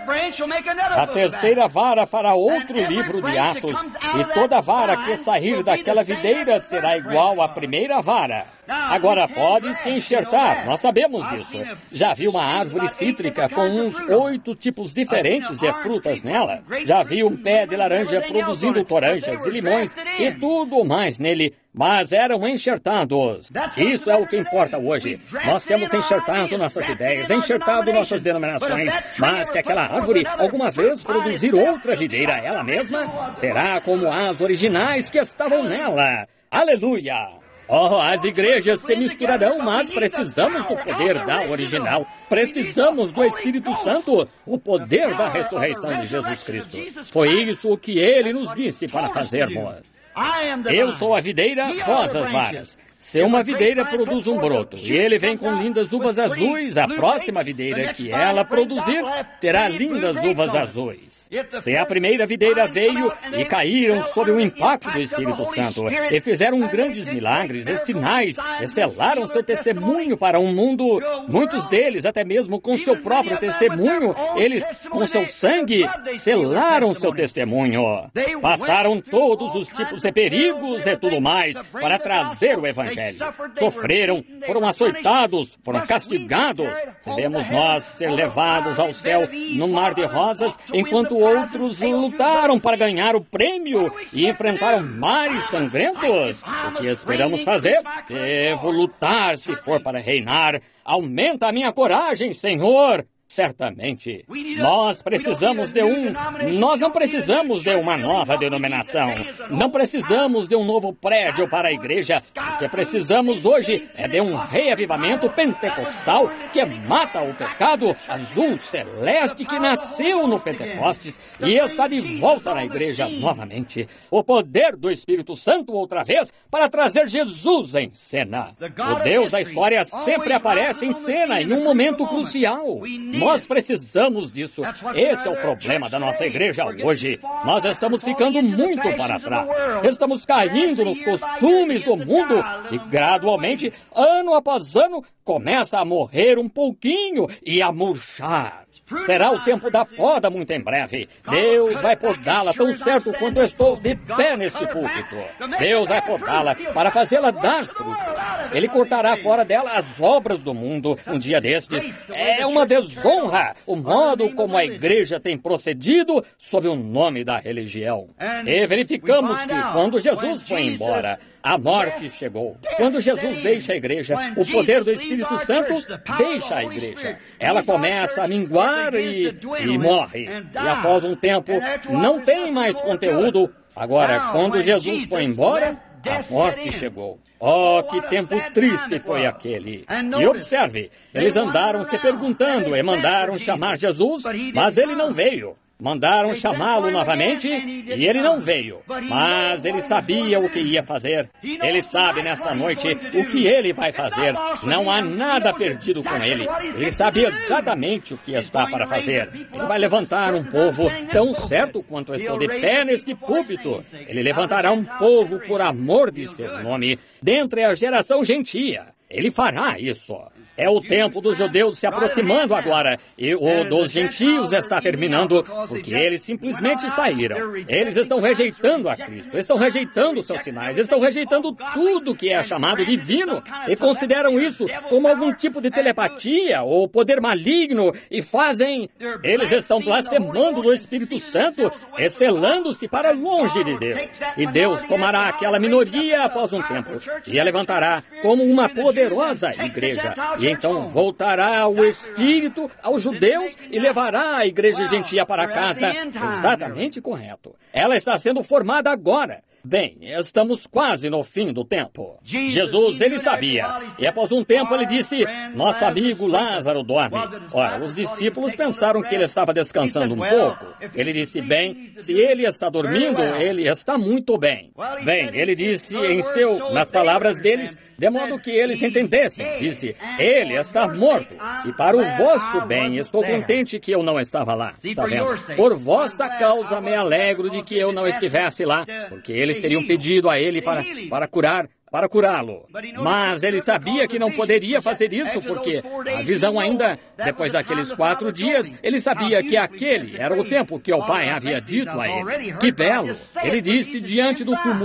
A terceira vara fará outro livro de Atos e toda vara que sair daquela videira será igual à primeira vara. Agora pode se enxertar, nós sabemos disso. Já vi uma árvore cítrica com uns oito tipos diferentes de frutas nela. Já vi um pé de laranja produzindo laranjas e limões e tudo mais nele, mas eram enxertados. Isso é o que importa hoje. Nós temos enxertado nossas ideias, enxertado nossas denominações, mas se aquela árvore alguma vez produzir outra videira ela mesma, será como as originais que estavam nela. Aleluia! Oh, as igrejas se misturarão, mas precisamos do poder da original. Precisamos do Espírito Santo, o poder da ressurreição de Jesus Cristo. Foi isso o que ele nos disse para fazermos. Eu sou a videira, vós as varas. Se uma videira produz um broto e ele vem com lindas uvas azuis, a próxima videira que ela produzir terá lindas uvas azuis. Se a primeira videira veio e caíram sob o impacto do Espírito Santo e fizeram grandes milagres e sinais e selaram seu testemunho para um mundo, muitos deles até mesmo com seu próprio testemunho, eles com seu sangue selaram seu testemunho. Passaram todos os tipos de perigos e tudo mais para trazer o Evangelho. Sofreram, foram açoitados, foram castigados. Devemos nós ser levados ao céu num mar de rosas, enquanto outros lutaram para ganhar o prêmio e enfrentaram mares sangrentos. O que esperamos fazer? Devo lutar se for para reinar. Aumenta a minha coragem, Senhor. Certamente. Nós precisamos de um... Nós não precisamos de uma nova denominação. Não precisamos de um novo prédio para a igreja. O que precisamos hoje é de um reavivamento pentecostal que mata o pecado azul celeste que nasceu no Pentecostes e está de volta na igreja novamente. O poder do Espírito Santo outra vez para trazer Jesus em cena. O Deus da história sempre aparece em cena em um momento crucial. Nós precisamos disso. Esse é o problema da nossa igreja hoje. Nós estamos ficando muito para trás. Estamos caindo nos costumes do mundo e, gradualmente, ano após ano, começa a morrer um pouquinho e a murchar. Será o tempo da poda muito em breve. Deus vai podá-la tão certo quanto eu estou de pé neste púlpito. Deus vai podá-la para fazê-la dar frutos. Ele cortará fora dela as obras do mundo um dia destes. É uma desonra o modo como a igreja tem procedido sob o nome da religião. E verificamos que quando Jesus foi embora, a morte chegou. Quando Jesus deixa a igreja, o poder do Espírito Santo deixa a igreja. Ela começa a minguar e, e morre. E após um tempo, não tem mais conteúdo. Agora, quando Jesus foi embora, a morte chegou. Oh, que tempo triste foi aquele. E observe, eles andaram se perguntando e mandaram chamar Jesus, mas ele não veio. Mandaram chamá-lo novamente e ele não veio. Mas ele sabia o que ia fazer. Ele sabe nesta noite o que ele vai fazer. Não há nada perdido com ele. Ele sabe exatamente o que está para fazer. Ele vai levantar um povo tão certo quanto eu estou de pé neste púlpito. Ele levantará um povo por amor de seu nome, dentre a geração gentia. Ele fará isso. É o tempo dos judeus se aproximando agora, e o dos gentios está terminando, porque eles simplesmente saíram. Eles estão rejeitando a Cristo, estão rejeitando os seus sinais, estão rejeitando tudo que é chamado divino, e consideram isso como algum tipo de telepatia ou poder maligno, e fazem... Eles estão blasfemando do Espírito Santo, excelando-se para longe de Deus. E Deus tomará aquela minoria após um tempo, e a levantará como uma poderosa igreja. E então voltará o Espírito aos judeus e levará a igreja gentia para casa. Exatamente correto. Ela está sendo formada agora. Bem, estamos quase no fim do tempo. Jesus, ele sabia. E após um tempo ele disse, nosso amigo Lázaro dorme. Ora, os discípulos pensaram que ele estava descansando um pouco. Ele disse, bem, se ele está dormindo, ele está muito bem. Bem, ele disse em seu, nas palavras deles, de modo que eles entendessem. Disse, ele está morto. E para o vosso bem, estou contente que eu não estava lá. Está vendo? Por vossa causa me alegro de que eu não estivesse lá, porque eles teriam pedido a ele para, para curar, para curá-lo. Mas ele sabia que não poderia fazer isso, porque a visão ainda, depois daqueles quatro dias, ele sabia que aquele era o tempo que o Pai havia dito a ele. Que belo! Ele disse diante do túmulo,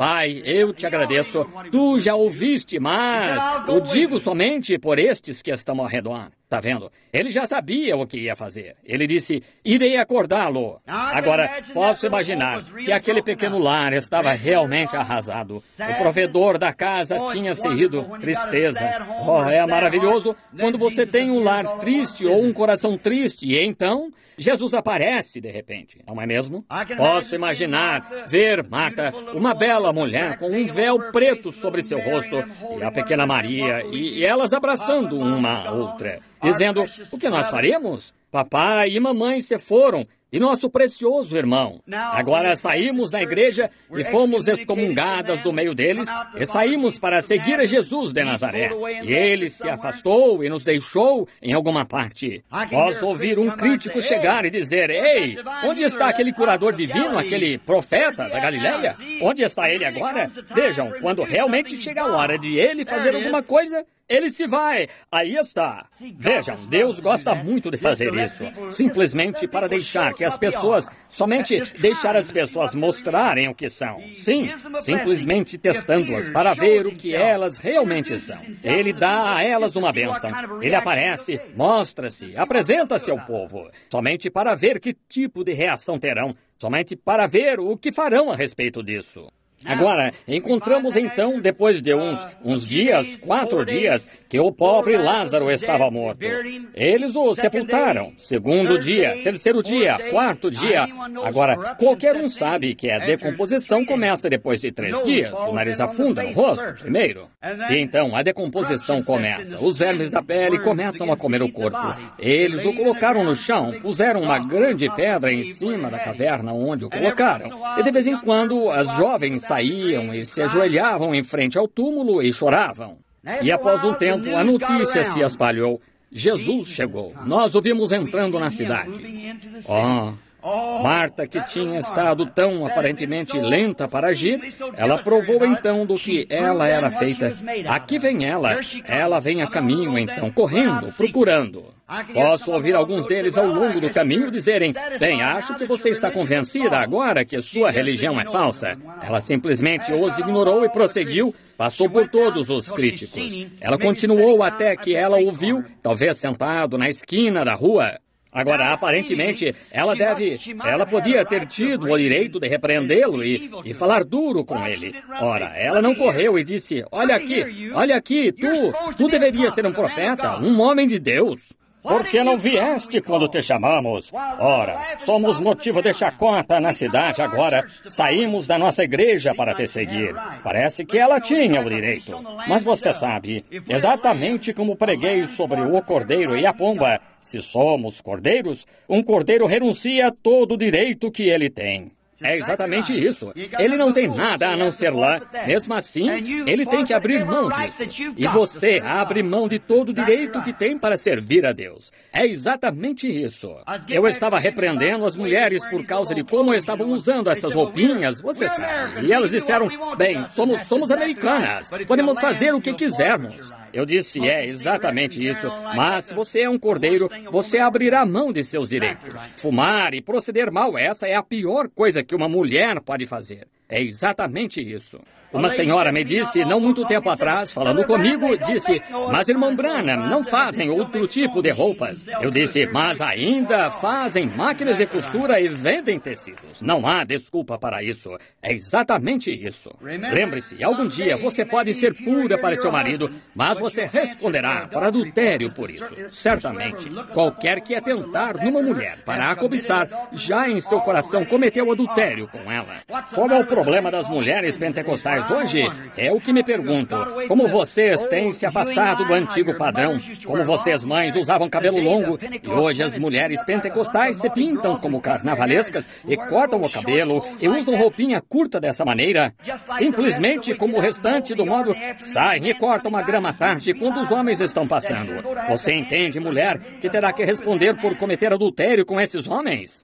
Pai, eu te agradeço. Tu já ouviste, mas eu digo somente por estes que estão ao redor. Tá vendo? Ele já sabia o que ia fazer. Ele disse, irei acordá-lo. Agora, posso imaginar que aquele pequeno lar estava realmente arrasado. O provedor da casa tinha se ido. Tristeza. Oh, é maravilhoso quando você tem um lar triste ou um coração triste. E então, Jesus aparece de repente. Não é mesmo? Posso imaginar, ver Marta, uma bela mulher com um véu preto sobre seu rosto, e a pequena Maria, e, e elas abraçando uma a outra, dizendo, o que nós faremos? Papai e mamãe se foram, e nosso precioso irmão. Agora saímos da igreja e fomos excomungadas do meio deles, e saímos para seguir a Jesus de Nazaré. E ele se afastou e nos deixou em alguma parte. Posso ouvir um crítico chegar e dizer, ei, onde está aquele curador divino, aquele profeta da Galileia? Onde está ele agora? Vejam, quando realmente chega a hora de ele fazer alguma coisa, ele se vai. Aí está. Vejam, Deus gosta muito de fazer isso. Simplesmente para deixar que as pessoas, somente deixar as pessoas mostrarem o que são. Sim, simplesmente testando-as para ver o que elas realmente são. Ele dá a elas uma bênção. Ele aparece, mostra-se, apresenta-se ao povo. Somente para ver que tipo de reação terão. Somente para ver o que farão a respeito disso. Agora, encontramos então, depois de uns, uns dias, quatro dias, que o pobre Lázaro estava morto. Eles o sepultaram. Segundo dia, terceiro dia, quarto dia. Agora, qualquer um sabe que a decomposição começa depois de três dias. O nariz afunda no rosto, primeiro. E então, a decomposição começa. Os vermes da pele começam a comer o corpo. Eles o colocaram no chão, puseram uma grande pedra em cima da caverna onde o colocaram. E de vez em quando, as jovens saíam e se ajoelhavam em frente ao túmulo e choravam. E após um tempo, a notícia se espalhou. Jesus chegou. Nós o vimos entrando na cidade. Oh, Marta, que tinha estado tão aparentemente lenta para agir, ela provou então do que ela era feita. Aqui vem ela. Ela vem a caminho então, correndo, procurando. Posso ouvir alguns deles ao longo do caminho dizerem, bem, acho que você está convencida agora que sua religião é falsa. Ela simplesmente os ignorou e prosseguiu, passou por todos os críticos. Ela continuou até que ela ouviu, talvez sentado na esquina da rua. Agora, aparentemente, ela deve, ela podia ter tido o direito de repreendê-lo e, e falar duro com ele. Ora, ela não correu e disse, olha aqui, olha aqui, tu, tu deverias ser um profeta, um homem de Deus. Por que não vieste quando te chamamos? Ora, somos motivo de chacota na cidade agora. Saímos da nossa igreja para te seguir. Parece que ela tinha o direito. Mas você sabe, exatamente como preguei sobre o cordeiro e a pomba, se somos cordeiros, um cordeiro renuncia a todo o direito que ele tem. É exatamente isso. Ele não tem nada a não ser lã. Mesmo assim, ele tem que abrir mão disso. E você abre mão de todo o direito que tem para servir a Deus. É exatamente isso. Eu estava repreendendo as mulheres por causa de como estavam usando essas roupinhas, você sabe. E elas disseram, bem, somos, somos americanas. Podemos fazer o que quisermos. Eu disse, é exatamente isso. Mas se você é um cordeiro, você abrirá mão de seus direitos. Fumar e proceder mal, essa é a pior coisa que uma mulher pode fazer. É exatamente isso. Uma senhora me disse, não muito tempo atrás, falando comigo, disse, mas irmão Branham, não fazem outro tipo de roupas. Eu disse, mas ainda fazem máquinas de costura e vendem tecidos. Não há desculpa para isso. É exatamente isso. Lembre-se, algum dia você pode ser pura para seu marido, mas você responderá por adultério por isso. Certamente, qualquer que atentar numa mulher para a cobiçar, já em seu coração cometeu adultério com ela. Qual é o problema das mulheres pentecostais hoje? É o que me pergunto. Como vocês têm se afastado do antigo padrão? Como vocês, mães, usavam cabelo longo e hoje as mulheres pentecostais se pintam como carnavalescas e cortam o cabelo e usam roupinha curta dessa maneira? Simplesmente como o restante do modo, saem e cortam uma grama à tarde quando os homens estão passando. Você entende, mulher, que terá que responder por cometer adultério com esses homens?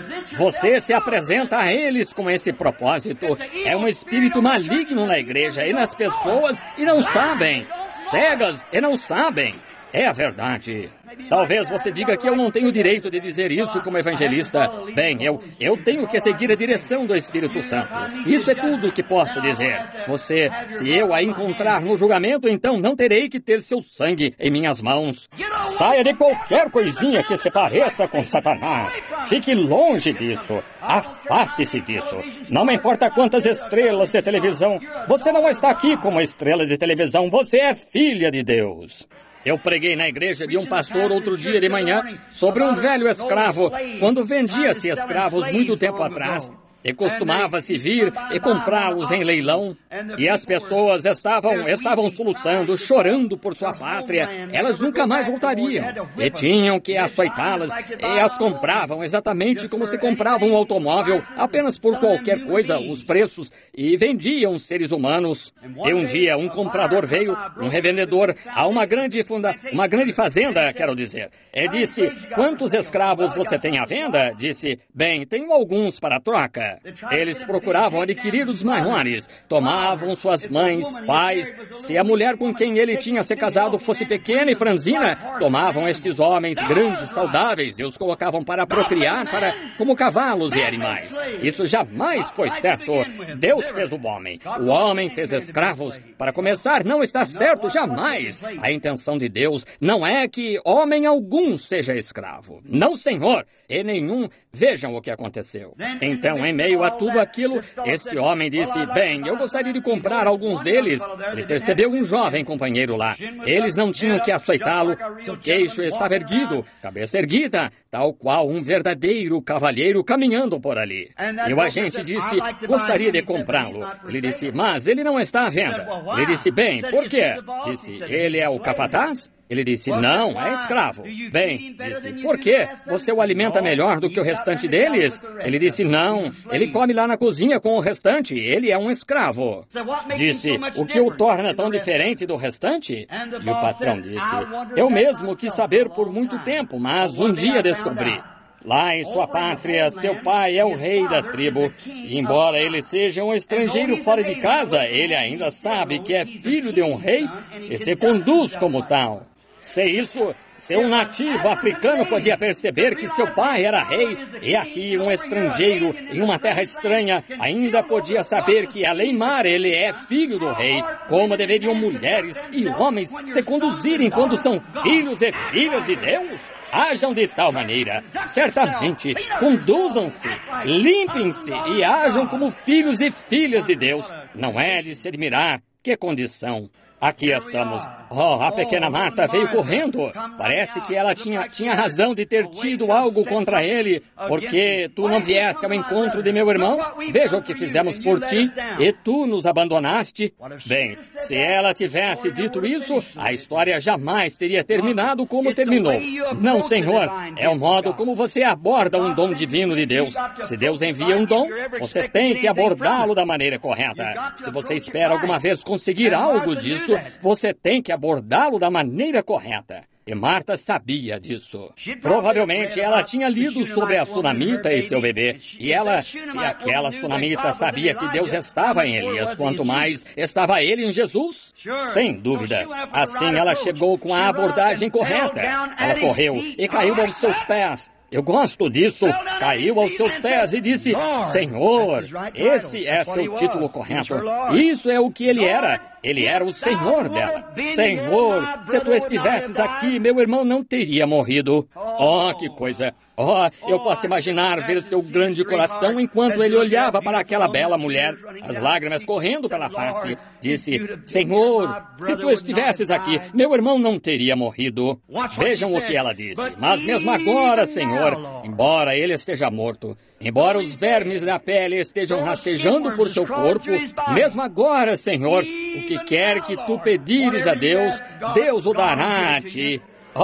Você se apresenta a eles com esse propósito. É um espírito maligno na igreja e nas pessoas e não sabem. Cegas e não sabem. É a verdade. Talvez você diga que eu não tenho direito de dizer isso como evangelista. Bem, eu, eu tenho que seguir a direção do Espírito Santo. Isso é tudo o que posso dizer. Você, se eu a encontrar no julgamento, então não terei que ter seu sangue em minhas mãos. Saia de qualquer coisinha que se pareça com Satanás. Fique longe disso. Afaste-se disso. Não me importa quantas estrelas de televisão. Você não está aqui como estrela de televisão. Você é filha de Deus. Eu preguei na igreja de um pastor outro dia de manhã sobre um velho escravo, quando vendia-se escravos muito tempo atrás. E costumava-se vir e comprá-los em leilão. E as pessoas estavam, estavam soluçando, chorando por sua pátria. Elas nunca mais voltariam. E tinham que açoitá-las. E as compravam exatamente como se comprava um automóvel, apenas por qualquer coisa, os preços, e vendiam seres humanos. E um dia um comprador veio, um revendedor, a uma grande, funda, uma grande fazenda, quero dizer. E disse, quantos escravos você tem à venda? Disse, bem, tenho alguns para troca. Eles procuravam adquirir os maiores, tomavam suas mães, pais. Se a mulher com quem ele tinha se casado fosse pequena e franzina, tomavam estes homens grandes, saudáveis, e os colocavam para procriar, para como cavalos e animais. Isso jamais foi certo. Deus fez o homem. O homem fez escravos. Para começar, não está certo jamais. A intenção de Deus não é que homem algum seja escravo. Não, Senhor, e nenhum. Vejam o que aconteceu. Então, em meio a tudo aquilo, este homem disse, bem, eu gostaria de comprar alguns deles. Ele percebeu um jovem companheiro lá. Eles não tinham que açoitá-lo. Seu queixo estava erguido, cabeça erguida, tal qual um verdadeiro cavalheiro caminhando por ali. E o agente disse, gostaria de comprá-lo. Ele disse, mas ele não está à venda. Ele disse, bem, por quê? Disse, ele é o capataz? Ele disse, não, é escravo. Bem, disse, por quê? Você o alimenta melhor do que o restante deles? Ele disse, não, ele come lá na cozinha com o restante, ele é um escravo. Disse, o que o torna tão diferente do restante? E o patrão disse, eu mesmo quis saber por muito tempo, mas um dia descobri. Lá em sua pátria, seu pai é o rei da tribo. E embora ele seja um estrangeiro fora de casa, ele ainda sabe que é filho de um rei e se conduz como tal. Se isso, se um nativo africano podia perceber que seu pai era rei, e aqui um estrangeiro em uma terra estranha ainda podia saber que, além mar, ele é filho do rei, como deveriam mulheres e homens se conduzirem quando são filhos e filhas de Deus? Ajam de tal maneira, certamente, conduzam-se, limpem-se e ajam como filhos e filhas de Deus. Não é de se admirar, que condição. Aqui estamos. Oh, a pequena Marta veio correndo. Parece que ela tinha, tinha razão de ter tido algo contra ele. Porque tu não vieste ao encontro de meu irmão? Veja o que fizemos por ti. E tu nos abandonaste. Bem, se ela tivesse dito isso, a história jamais teria terminado como terminou. Não, Senhor. É o modo como você aborda um dom divino de Deus. Se Deus envia um dom, você tem que abordá-lo da maneira correta. Se você espera alguma vez conseguir algo disso, você tem que abordá-lo da maneira correta. E Marta sabia disso. Provavelmente ela tinha lido sobre a sunamita e seu bebê. E ela, se aquela sunamita sabia que Deus estava em Elias, quanto mais estava ele em Jesus? Sem dúvida. Assim ela chegou com a abordagem correta. Ela correu e caiu aos seus pés. Eu gosto disso. Caiu aos seus pés e disse, Senhor, esse é seu título correto. Isso é o que ele era. Ele era o Senhor dela. Senhor, se tu estivesses aqui, meu irmão não teria morrido. Oh, que coisa. Oh, eu posso imaginar ver seu grande coração enquanto ele olhava para aquela bela mulher, as lágrimas correndo pela face. Disse, Senhor, se tu estivesses aqui, meu irmão não teria morrido. Vejam o que ela disse. Mas mesmo agora, Senhor, embora ele esteja morto, embora os vermes na pele estejam rastejando por seu corpo, mesmo agora, Senhor, o que quer que tu pedires a Deus, Deus o dará a ti.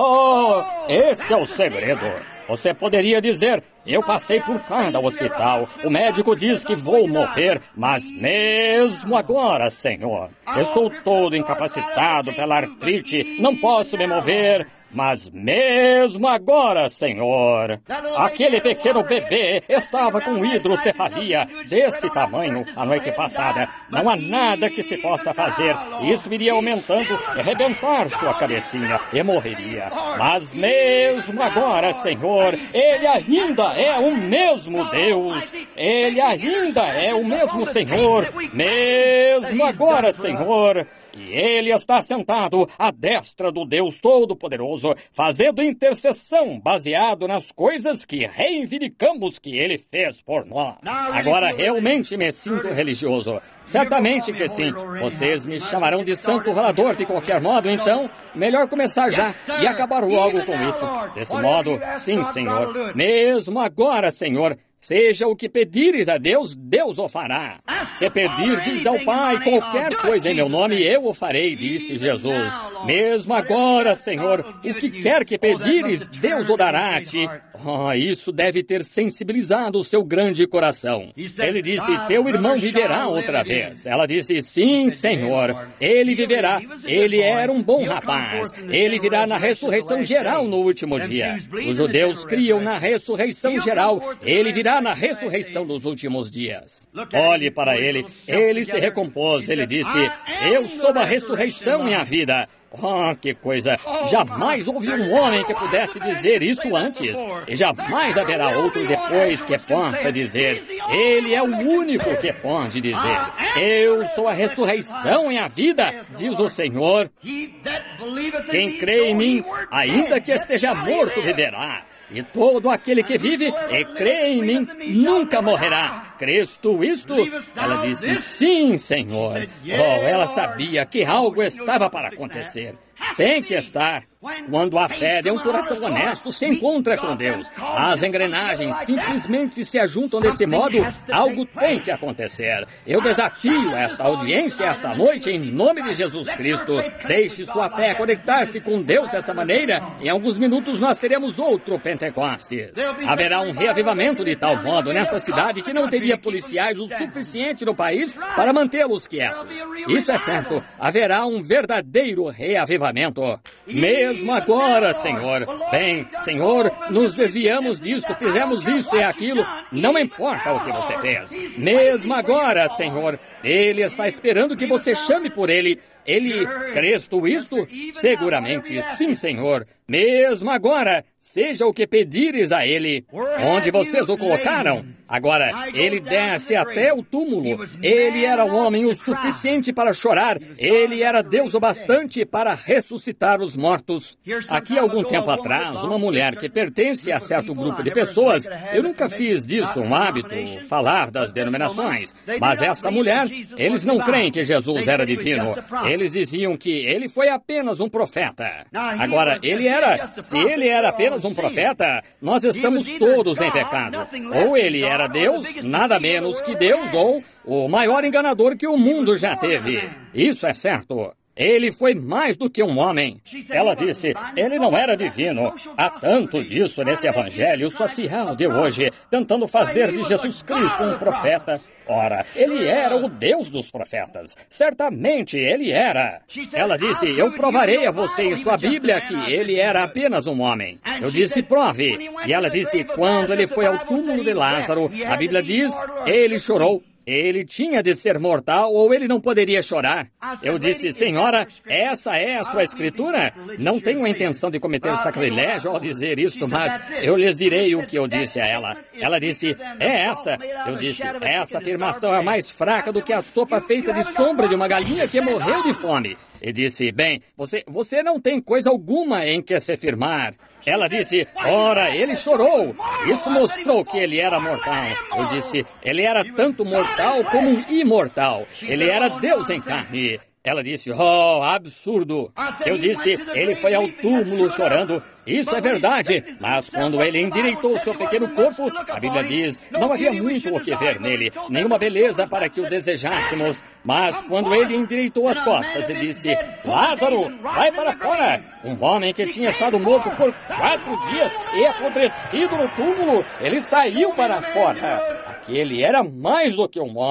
Oh, esse é o segredo. Você poderia dizer, eu passei por cada hospital, o médico diz que vou morrer, mas mesmo agora, Senhor, eu sou todo incapacitado pela artrite, não posso me mover, Mas mesmo agora, Senhor, aquele pequeno bebê estava com hidrocefalia desse tamanho a noite passada. Não há nada que se possa fazer. Isso iria aumentando e arrebentar sua cabecinha e morreria. Mas mesmo agora, Senhor, Ele ainda é o mesmo Deus. Ele ainda é o mesmo Senhor. Mesmo agora, Senhor. E Ele está sentado à destra do Deus Todo-Poderoso, fazendo intercessão baseado nas coisas que reivindicamos que Ele fez por nós. Agora realmente me sinto religioso. Certamente que sim. Vocês me chamarão de santo rolador de qualquer modo, então melhor começar já e acabar logo com isso. Desse modo, sim, Senhor. Mesmo agora, Senhor, seja o que pedires a Deus, Deus o fará. Se pedires ao Pai qualquer coisa em meu nome, eu o farei, disse Jesus. Mesmo agora, Senhor, o que quer que pedires, Deus o dará a ti. Oh, isso deve ter sensibilizado o seu grande coração. Ele disse, teu irmão viverá outra vez. Ela disse, sim, Senhor, ele viverá. Ele era um bom rapaz. Ele virá na ressurreição geral no último dia. Os judeus criam na ressurreição geral. Ele virá na ressurreição dos últimos dias. Olhe para ele. Ele se recompôs. Ele disse, eu sou a ressurreição e a vida. Oh, que coisa! Jamais houve um homem que pudesse dizer isso antes. E jamais haverá outro depois que possa dizer. Ele é o único que pode dizer. Eu sou a ressurreição e a vida, diz o Senhor. Quem crê em mim, ainda que esteja morto, viverá. E todo aquele que vive e crê em mim nunca morrerá. Crês tu isto? Ela disse, sim, Senhor. Oh, ela sabia que algo estava para acontecer. Tem que estar. Quando a fé de um coração honesto se encontra com Deus, as engrenagens simplesmente se ajuntam desse modo, algo tem que acontecer. Eu desafio esta audiência esta noite em nome de Jesus Cristo. Deixe sua fé conectar-se com Deus dessa maneira. Em alguns minutos nós teremos outro Pentecoste. Haverá um reavivamento de tal modo nesta cidade que não teria policiais o suficiente no país para mantê-los quietos. Isso é certo. Haverá um verdadeiro reavivamento. Mesmo agora, Senhor. Bem, Senhor, nos desviamos disso, fizemos isso e aquilo. Não importa o que você fez. Mesmo agora, Senhor, Ele está esperando que você chame por Ele. Ele, crês tu isto? Seguramente, sim, Senhor. Mesmo agora, seja o que pedires a Ele. Onde vocês o colocaram? Agora, ele desce até o túmulo. Ele era um homem o suficiente para chorar. Ele era Deus o bastante para ressuscitar os mortos. Aqui, algum tempo atrás, uma mulher que pertence a certo grupo de pessoas, eu nunca fiz disso um hábito, falar das denominações, mas essa mulher, eles não creem que Jesus era divino. Eles diziam que ele foi apenas um profeta. Agora, ele era, se ele era apenas um profeta, nós estamos todos em pecado. Ou ele era Deus, nada menos que Deus, ou o maior enganador que o mundo já teve. Isso é certo. Ele foi mais do que um homem. Ela disse, ele não era divino. Há tanto disso nesse evangelho social de hoje, tentando fazer de Jesus Cristo um profeta. Ora, ele era o Deus dos profetas. Certamente ele era. Ela disse, eu provarei a você em sua Bíblia que ele era apenas um homem. Eu disse, prove. E ela disse, quando ele foi ao túmulo de Lázaro, a Bíblia diz, ele chorou. Ele tinha de ser mortal ou ele não poderia chorar. Eu disse, senhora, essa é a sua escritura? Não tenho a intenção de cometer sacrilégio ao dizer isto, mas eu lhes direi o que eu disse a ela. Ela disse, é essa. Eu disse, essa afirmação é mais fraca do que a sopa feita de sombra de uma galinha que morreu de fome. E disse, bem, você, você não tem coisa alguma em que se firmar. Ela disse, ora, ele chorou. Isso mostrou que ele era mortal. Eu disse, ele era tanto mortal como imortal. Ele era Deus em carne. Ela disse, oh, absurdo. Eu disse, ele foi ao túmulo chorando. Isso é verdade, mas quando ele endireitou seu pequeno corpo, a Bíblia diz, não havia muito o que ver nele, nenhuma beleza para que o desejássemos. Mas quando ele endireitou as costas e disse, Lázaro, vai para fora. Um homem que tinha estado morto por quatro dias e apodrecido no túmulo, ele saiu para fora. Aquele era mais do que um homem.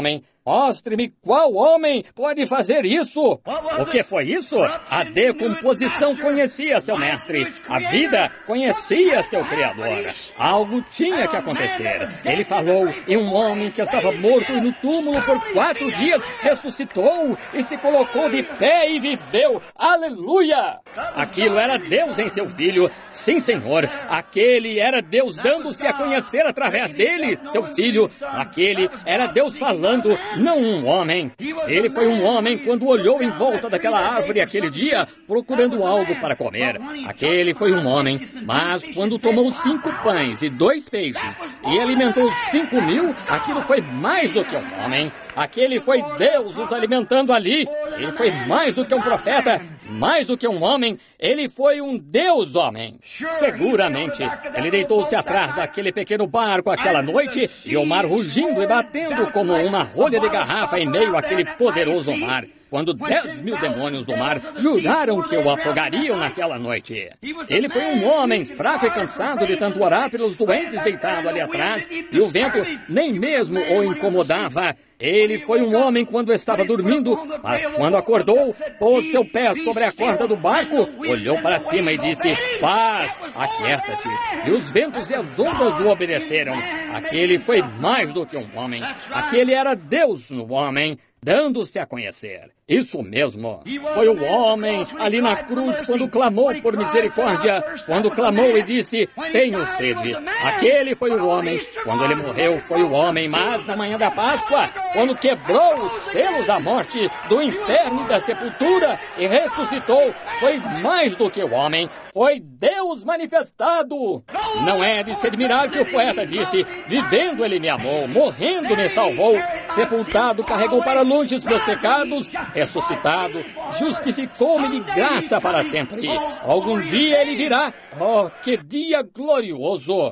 Mostre-me qual homem pode fazer isso. O que foi isso? A decomposição conhecia seu mestre. A vida conhecia seu Criador. Algo tinha que acontecer. Ele falou em um homem que estava morto e no túmulo por quatro dias ressuscitou e se colocou de pé e viveu. Aleluia! Aquilo era Deus em seu filho. Sim, Senhor. Aquele era Deus dando-se a conhecer através dele, seu filho. Aquele era Deus falando, não um homem. Ele foi um homem quando olhou em volta daquela árvore aquele dia, procurando algo para comer. Aquele foi um homem, mas quando tomou cinco pães e dois peixes e alimentou cinco mil, aquilo foi mais do que um homem. Aquele foi Deus os alimentando ali. Ele foi mais do que um profeta, mais do que um homem. Ele foi um Deus homem. Seguramente, ele deitou-se atrás daquele pequeno barco aquela noite e o mar rugindo e batendo como uma rolha de garrafa em meio àquele poderoso mar. Quando dez mil demônios do mar juraram que o afogariam naquela noite. Ele foi um homem fraco e cansado de tanto orar pelos doentes deitado ali atrás, e o vento nem mesmo o incomodava. Ele foi um homem quando estava dormindo, mas quando acordou, pôs seu pé sobre a corda do barco, olhou para cima e disse, paz, aquieta-te. E os ventos e as ondas o obedeceram. Aquele foi mais do que um homem. Aquele era Deus no homem, dando-se a conhecer. Isso mesmo. Foi o homem ali na cruz quando clamou por misericórdia, quando clamou e disse, tenho sede. Aquele foi o homem. Quando ele morreu, foi o homem. Mas na manhã da Páscoa, quando quebrou os selos da morte, do inferno e da sepultura e ressuscitou, foi mais do que o homem. Foi Deus manifestado. Não é de se admirar que o poeta disse, vivendo ele me amou, morrendo me salvou, sepultado carregou para longe os meus pecados, ressuscitado, justificou-me de graça para sempre. Algum dia ele virá. Oh, que dia glorioso!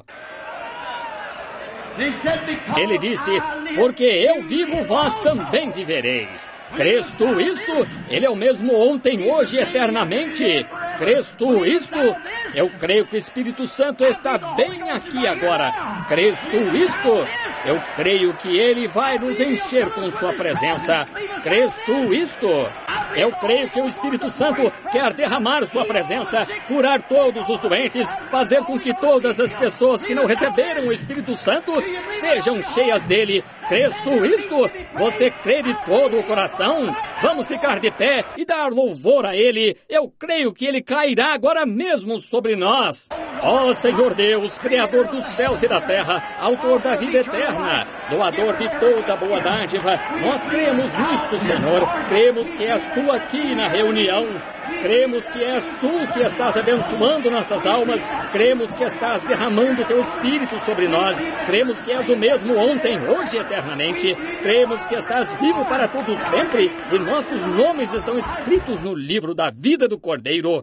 Ele disse, porque eu vivo, vós também vivereis. Crês tu isto? Ele é o mesmo ontem, hoje e eternamente. Crês tu isto? Eu creio que o Espírito Santo está bem aqui agora. Crês tu isto? Eu creio que Ele vai nos encher com sua presença. Crês tu isto? Eu creio que o Espírito Santo quer derramar sua presença, curar todos os doentes, fazer com que todas as pessoas que não receberam o Espírito Santo sejam cheias dele. Crês tu isto? Você crê de todo o coração? Vamos ficar de pé e dar louvor a Ele. Eu creio que Ele cairá agora mesmo sobre nós. Ó Senhor Deus, Criador dos céus e da terra, Autor da vida eterna, doador de toda boa dádiva, nós cremos nisto, Senhor. Cremos que és Tu aqui na reunião. Cremos que és Tu que estás abençoando nossas almas. Cremos que estás derramando Teu Espírito sobre nós. Cremos que és o mesmo ontem, hoje e eternamente. Cremos que estás vivo para todo sempre e nossos nomes estão escritos no livro da vida do Cordeiro.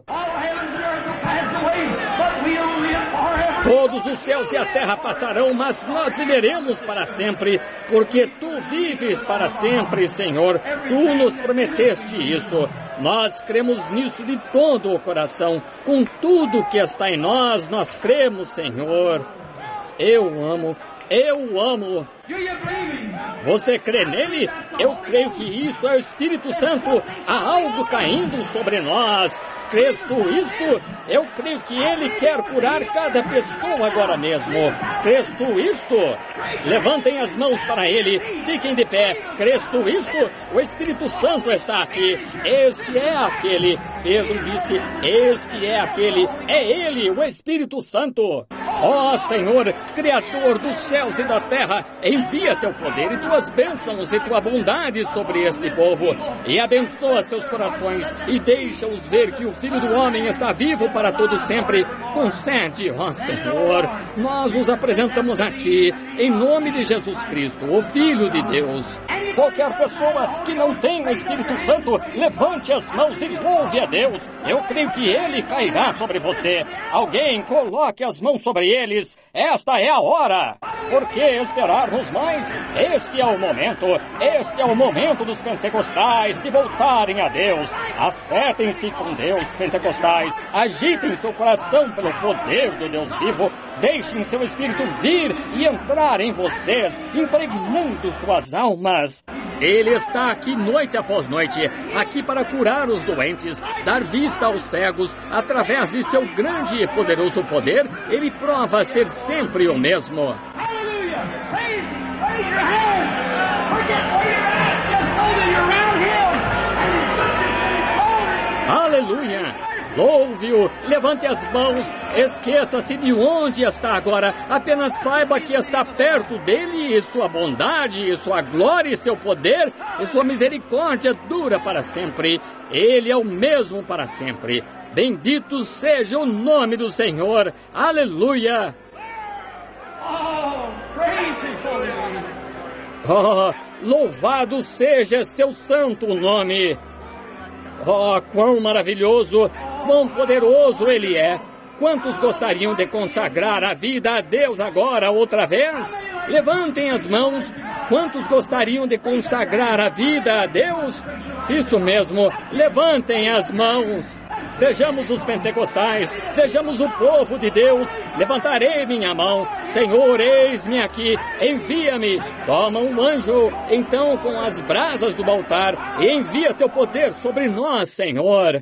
Todos os céus e a terra passarão, mas nós viveremos para sempre, porque Tu vives para sempre, Senhor. Tu nos prometeste isso. Nós cremos nisso de todo o coração. Com tudo que está em nós, nós cremos, Senhor. Eu amo, eu amo. Você crê nele? Eu creio que isso é o Espírito Santo. Há algo caindo sobre nós. Crês tu isto? Eu creio que Ele quer curar cada pessoa agora mesmo. Crês tu isto? Levantem as mãos para Ele. Fiquem de pé. Crês tu isto? O Espírito Santo está aqui. Este é aquele. Pedro disse, este é aquele. É Ele, o Espírito Santo. Ó Senhor, Criador dos céus e da terra, envia Teu poder e Tuas bênçãos e Tua bondade sobre este povo, e abençoa seus corações, e deixa-os ver que o Filho do Homem está vivo para todo sempre. Concede, ó Senhor, nós os apresentamos a Ti, em nome de Jesus Cristo, o Filho de Deus. Qualquer pessoa que não tem o Espírito Santo, levante as mãos e louve a Deus. Eu creio que Ele cairá sobre você. Alguém coloque as mãos sobre eles. Esta é a hora. Por que esperarmos mais? Este é o momento. Este é o momento dos pentecostais de voltarem a Deus. Acertem-se com Deus, pentecostais. Agitem seu coração pelo poder do Deus vivo. Deixem seu Espírito vir e entrar em vocês, impregnando suas almas. Ele está aqui noite após noite, aqui para curar os doentes, dar vista aos cegos. Através de seu grande e poderoso poder, Ele prova ser sempre o mesmo. Aleluia! Louve-o, levante as mãos, esqueça-se de onde está agora, apenas saiba que está perto dele, e sua bondade, e sua glória, e seu poder, e sua misericórdia dura para sempre. Ele é o mesmo para sempre. Bendito seja o nome do Senhor. Aleluia! Oh, louvado seja seu santo nome. Oh, quão maravilhoso, quão poderoso Ele é! Quantos gostariam de consagrar a vida a Deus agora, outra vez? Levantem as mãos. Quantos gostariam de consagrar a vida a Deus? Isso mesmo, levantem as mãos. Vejamos os pentecostais, vejamos o povo de Deus. Levantarei minha mão. Senhor, eis-me aqui, envia-me. Toma um anjo, então, com as brasas do altar, e envia teu poder sobre nós, Senhor.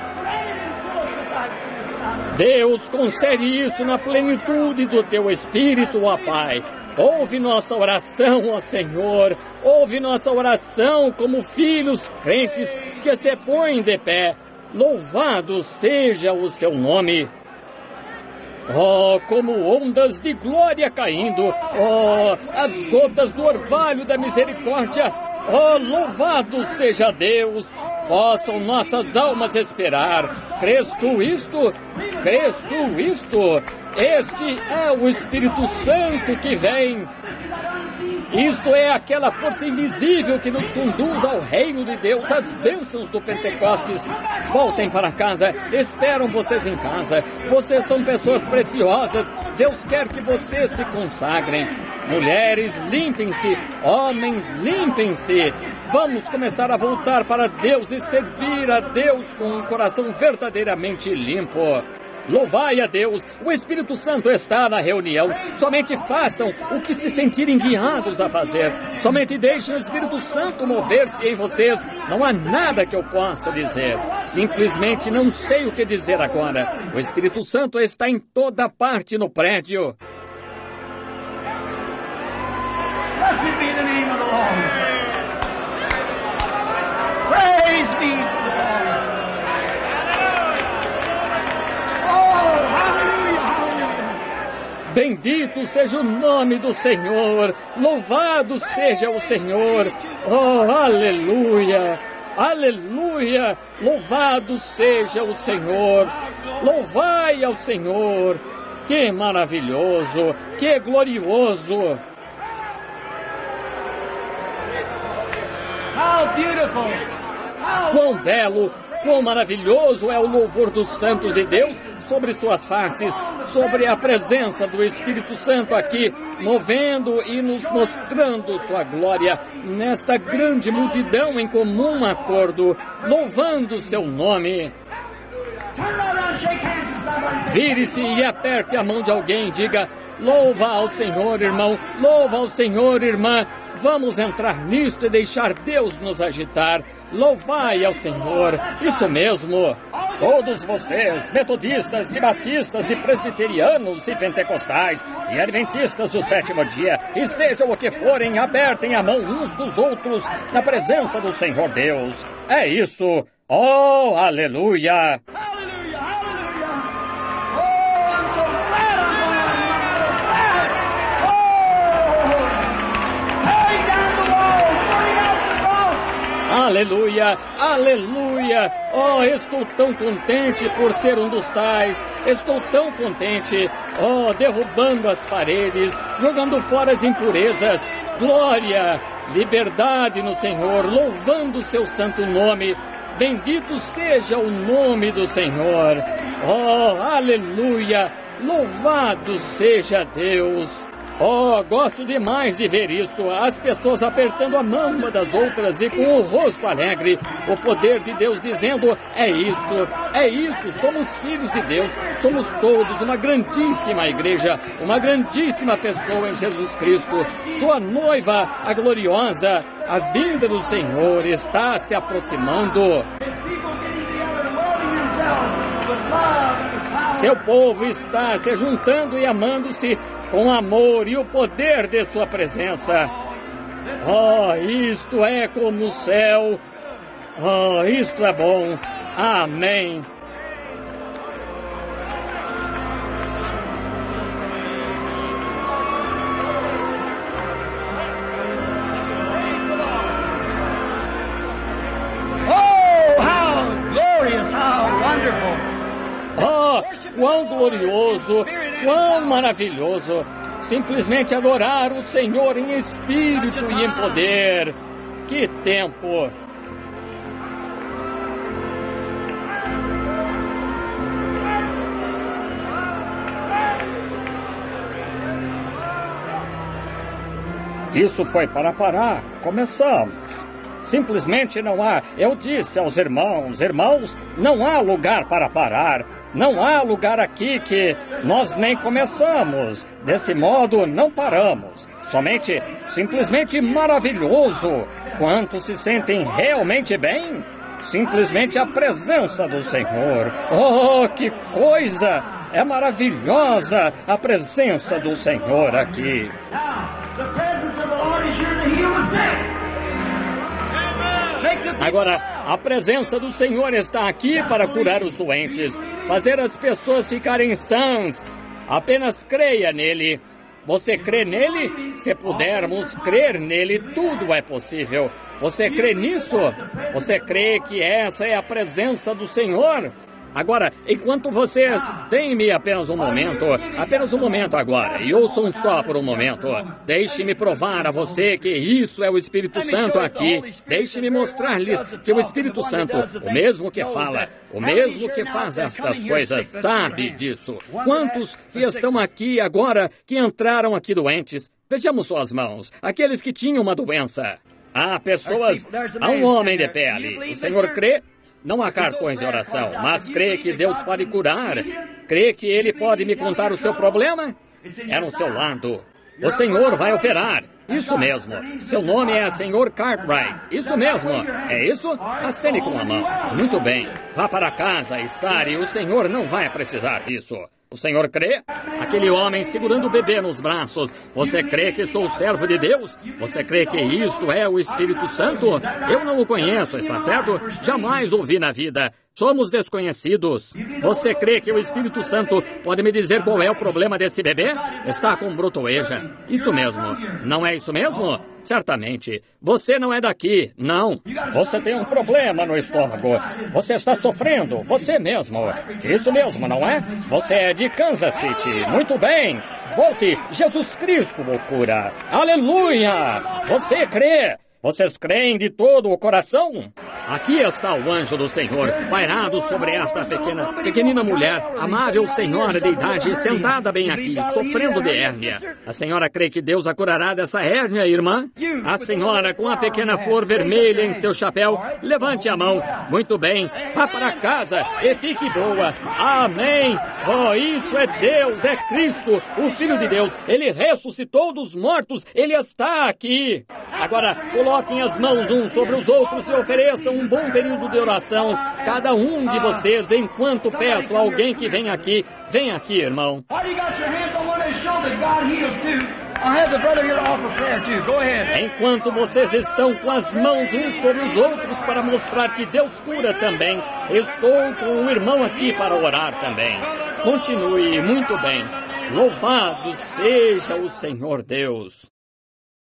Deus, concede isso na plenitude do teu Espírito, ó Pai. Ouve nossa oração, ó Senhor. Ouve nossa oração como filhos crentes que se põem de pé. Louvado seja o seu nome. Oh, como ondas de glória caindo. Oh, as gotas do orvalho da misericórdia. Oh, louvado seja Deus. Possam nossas almas esperar. Crês tu isto? Crês tu isto? Este é o Espírito Santo que vem. Isto é aquela força invisível que nos conduz ao reino de Deus, as bênçãos do Pentecostes. Voltem para casa, esperam vocês em casa. Vocês são pessoas preciosas. Deus quer que vocês se consagrem. Mulheres, limpem-se. Homens, limpem-se. Vamos começar a voltar para Deus e servir a Deus com um coração verdadeiramente limpo. Louvai a Deus, o Espírito Santo está na reunião. Somente façam o que se sentirem guiados a fazer. Somente deixem o Espírito Santo mover-se em vocês. Não há nada que eu possa dizer. Simplesmente não sei o que dizer agora. O Espírito Santo está em toda parte no prédio. Blessed be the name of the Lord. Praise be to the Lord. Bendito seja o nome do Senhor, louvado seja o Senhor, oh, aleluia, aleluia, louvado seja o Senhor, louvai ao Senhor, que maravilhoso, que glorioso. How beautiful! How Quão belo, quão maravilhoso é o louvor dos santos de Deus sobre suas faces, sobre a presença do Espírito Santo aqui, movendo e nos mostrando sua glória nesta grande multidão em comum acordo, louvando seu nome. Vire-se e aperte a mão de alguém e diga: louva ao Senhor, irmão, louva ao Senhor, irmã. Vamos entrar nisto e deixar Deus nos agitar. Louvai ao Senhor. Isso mesmo. Todos vocês, metodistas e batistas e presbiterianos e pentecostais e adventistas do sétimo dia, e sejam o que forem, apertem a mão uns dos outros na presença do Senhor Deus. É isso. Oh, aleluia. Aleluia, aleluia, oh, estou tão contente por ser um dos tais, estou tão contente, oh, derrubando as paredes, jogando fora as impurezas, glória, liberdade no Senhor, louvando seu santo nome, bendito seja o nome do Senhor, oh, aleluia, louvado seja Deus. Oh, gosto demais de ver isso. As pessoas apertando a mão uma das outras e com o rosto alegre. O poder de Deus dizendo, é isso, é isso, somos filhos de Deus. Somos todos uma grandíssima igreja, uma grandíssima pessoa em Jesus Cristo. Sua noiva, a gloriosa, a vinda do Senhor está se aproximando. Seu povo está se juntando e amando-se com amor e o poder de sua presença. Oh, isto é como no céu. Oh, isto é bom. Amém. Oh, how glorious, how wonderful. Oh, quão glorioso, quão maravilhoso. Simplesmente adorar o Senhor em espírito e em poder. Que tempo! Isso foi para parar. Começamos. Simplesmente não há. Eu disse aos irmãos, irmãos, não há lugar para parar. Não há lugar aqui que nós nem começamos. Desse modo, não paramos. Somente, simplesmente maravilhoso. Quantos se sentem realmente bem? Simplesmente a presença do Senhor. Oh, que coisa! É maravilhosa a presença do Senhor aqui. Agora, a presença do Senhor está aqui para curar os doentes, fazer as pessoas ficarem sãs. Apenas creia nele. Você crê nele? Se pudermos crer nele, tudo é possível. Você crê nisso? Você crê que essa é a presença do Senhor? Agora, enquanto vocês... Deem-me apenas um momento, apenas um momento agora, e ouçam só por um momento. Deixe-me provar a você que isso é o Espírito Santo aqui. Deixe-me mostrar-lhes que o Espírito Santo, o mesmo que fala, o mesmo que faz estas coisas, sabe disso. Quantos que estão aqui agora que entraram aqui doentes? Vejamos suas mãos, aqueles que tinham uma doença. Há pessoas... Há um homem de pé ali. O Senhor crê? Não há cartões de oração, mas crê que Deus pode curar. Crê que Ele pode me contar o seu problema? É no seu lado. O Senhor vai operar. Isso mesmo. Seu nome é Senhor Cartwright. Isso mesmo. É isso? Acene com a mão. Muito bem. Vá para casa e sare. O Senhor não vai precisar disso. O Senhor crê? Aquele homem segurando o bebê nos braços. Você crê que sou servo de Deus? Você crê que isto é o Espírito Santo? Eu não o conheço, está certo? Jamais ouvi na vida. Somos desconhecidos. Você crê que o Espírito Santo pode me dizer qual é o problema desse bebê? Está com brotoeja. Isso mesmo. Não é isso mesmo? Certamente. Você não é daqui, não. Você tem um problema no estômago. Você está sofrendo, você mesmo. Isso mesmo, não é? Você é de Kansas City. Muito bem. Volte. Jesus Cristo o cura. Aleluia! Você crê? Vocês creem de todo o coração? Aqui está o anjo do Senhor, pairado sobre esta pequena, pequenina mulher, amável senhora de idade, sentada bem aqui, sofrendo de hérnia. A senhora crê que Deus a curará dessa hérnia, irmã? A senhora com a pequena flor vermelha em seu chapéu, levante a mão. Muito bem, vá para casa e fique boa. Amém! Oh, isso é Deus, é Cristo, o Filho de Deus. Ele ressuscitou dos mortos, Ele está aqui. Agora, coloquem as mãos uns sobre os outros e ofereçam um bom período de oração, cada um de vocês, enquanto peço a alguém que venha aqui. Vem aqui, irmão. Enquanto vocês estão com as mãos uns sobre os outros para mostrar que Deus cura também, estou com o irmão aqui para orar também. Continue muito bem. Louvado seja o Senhor Deus.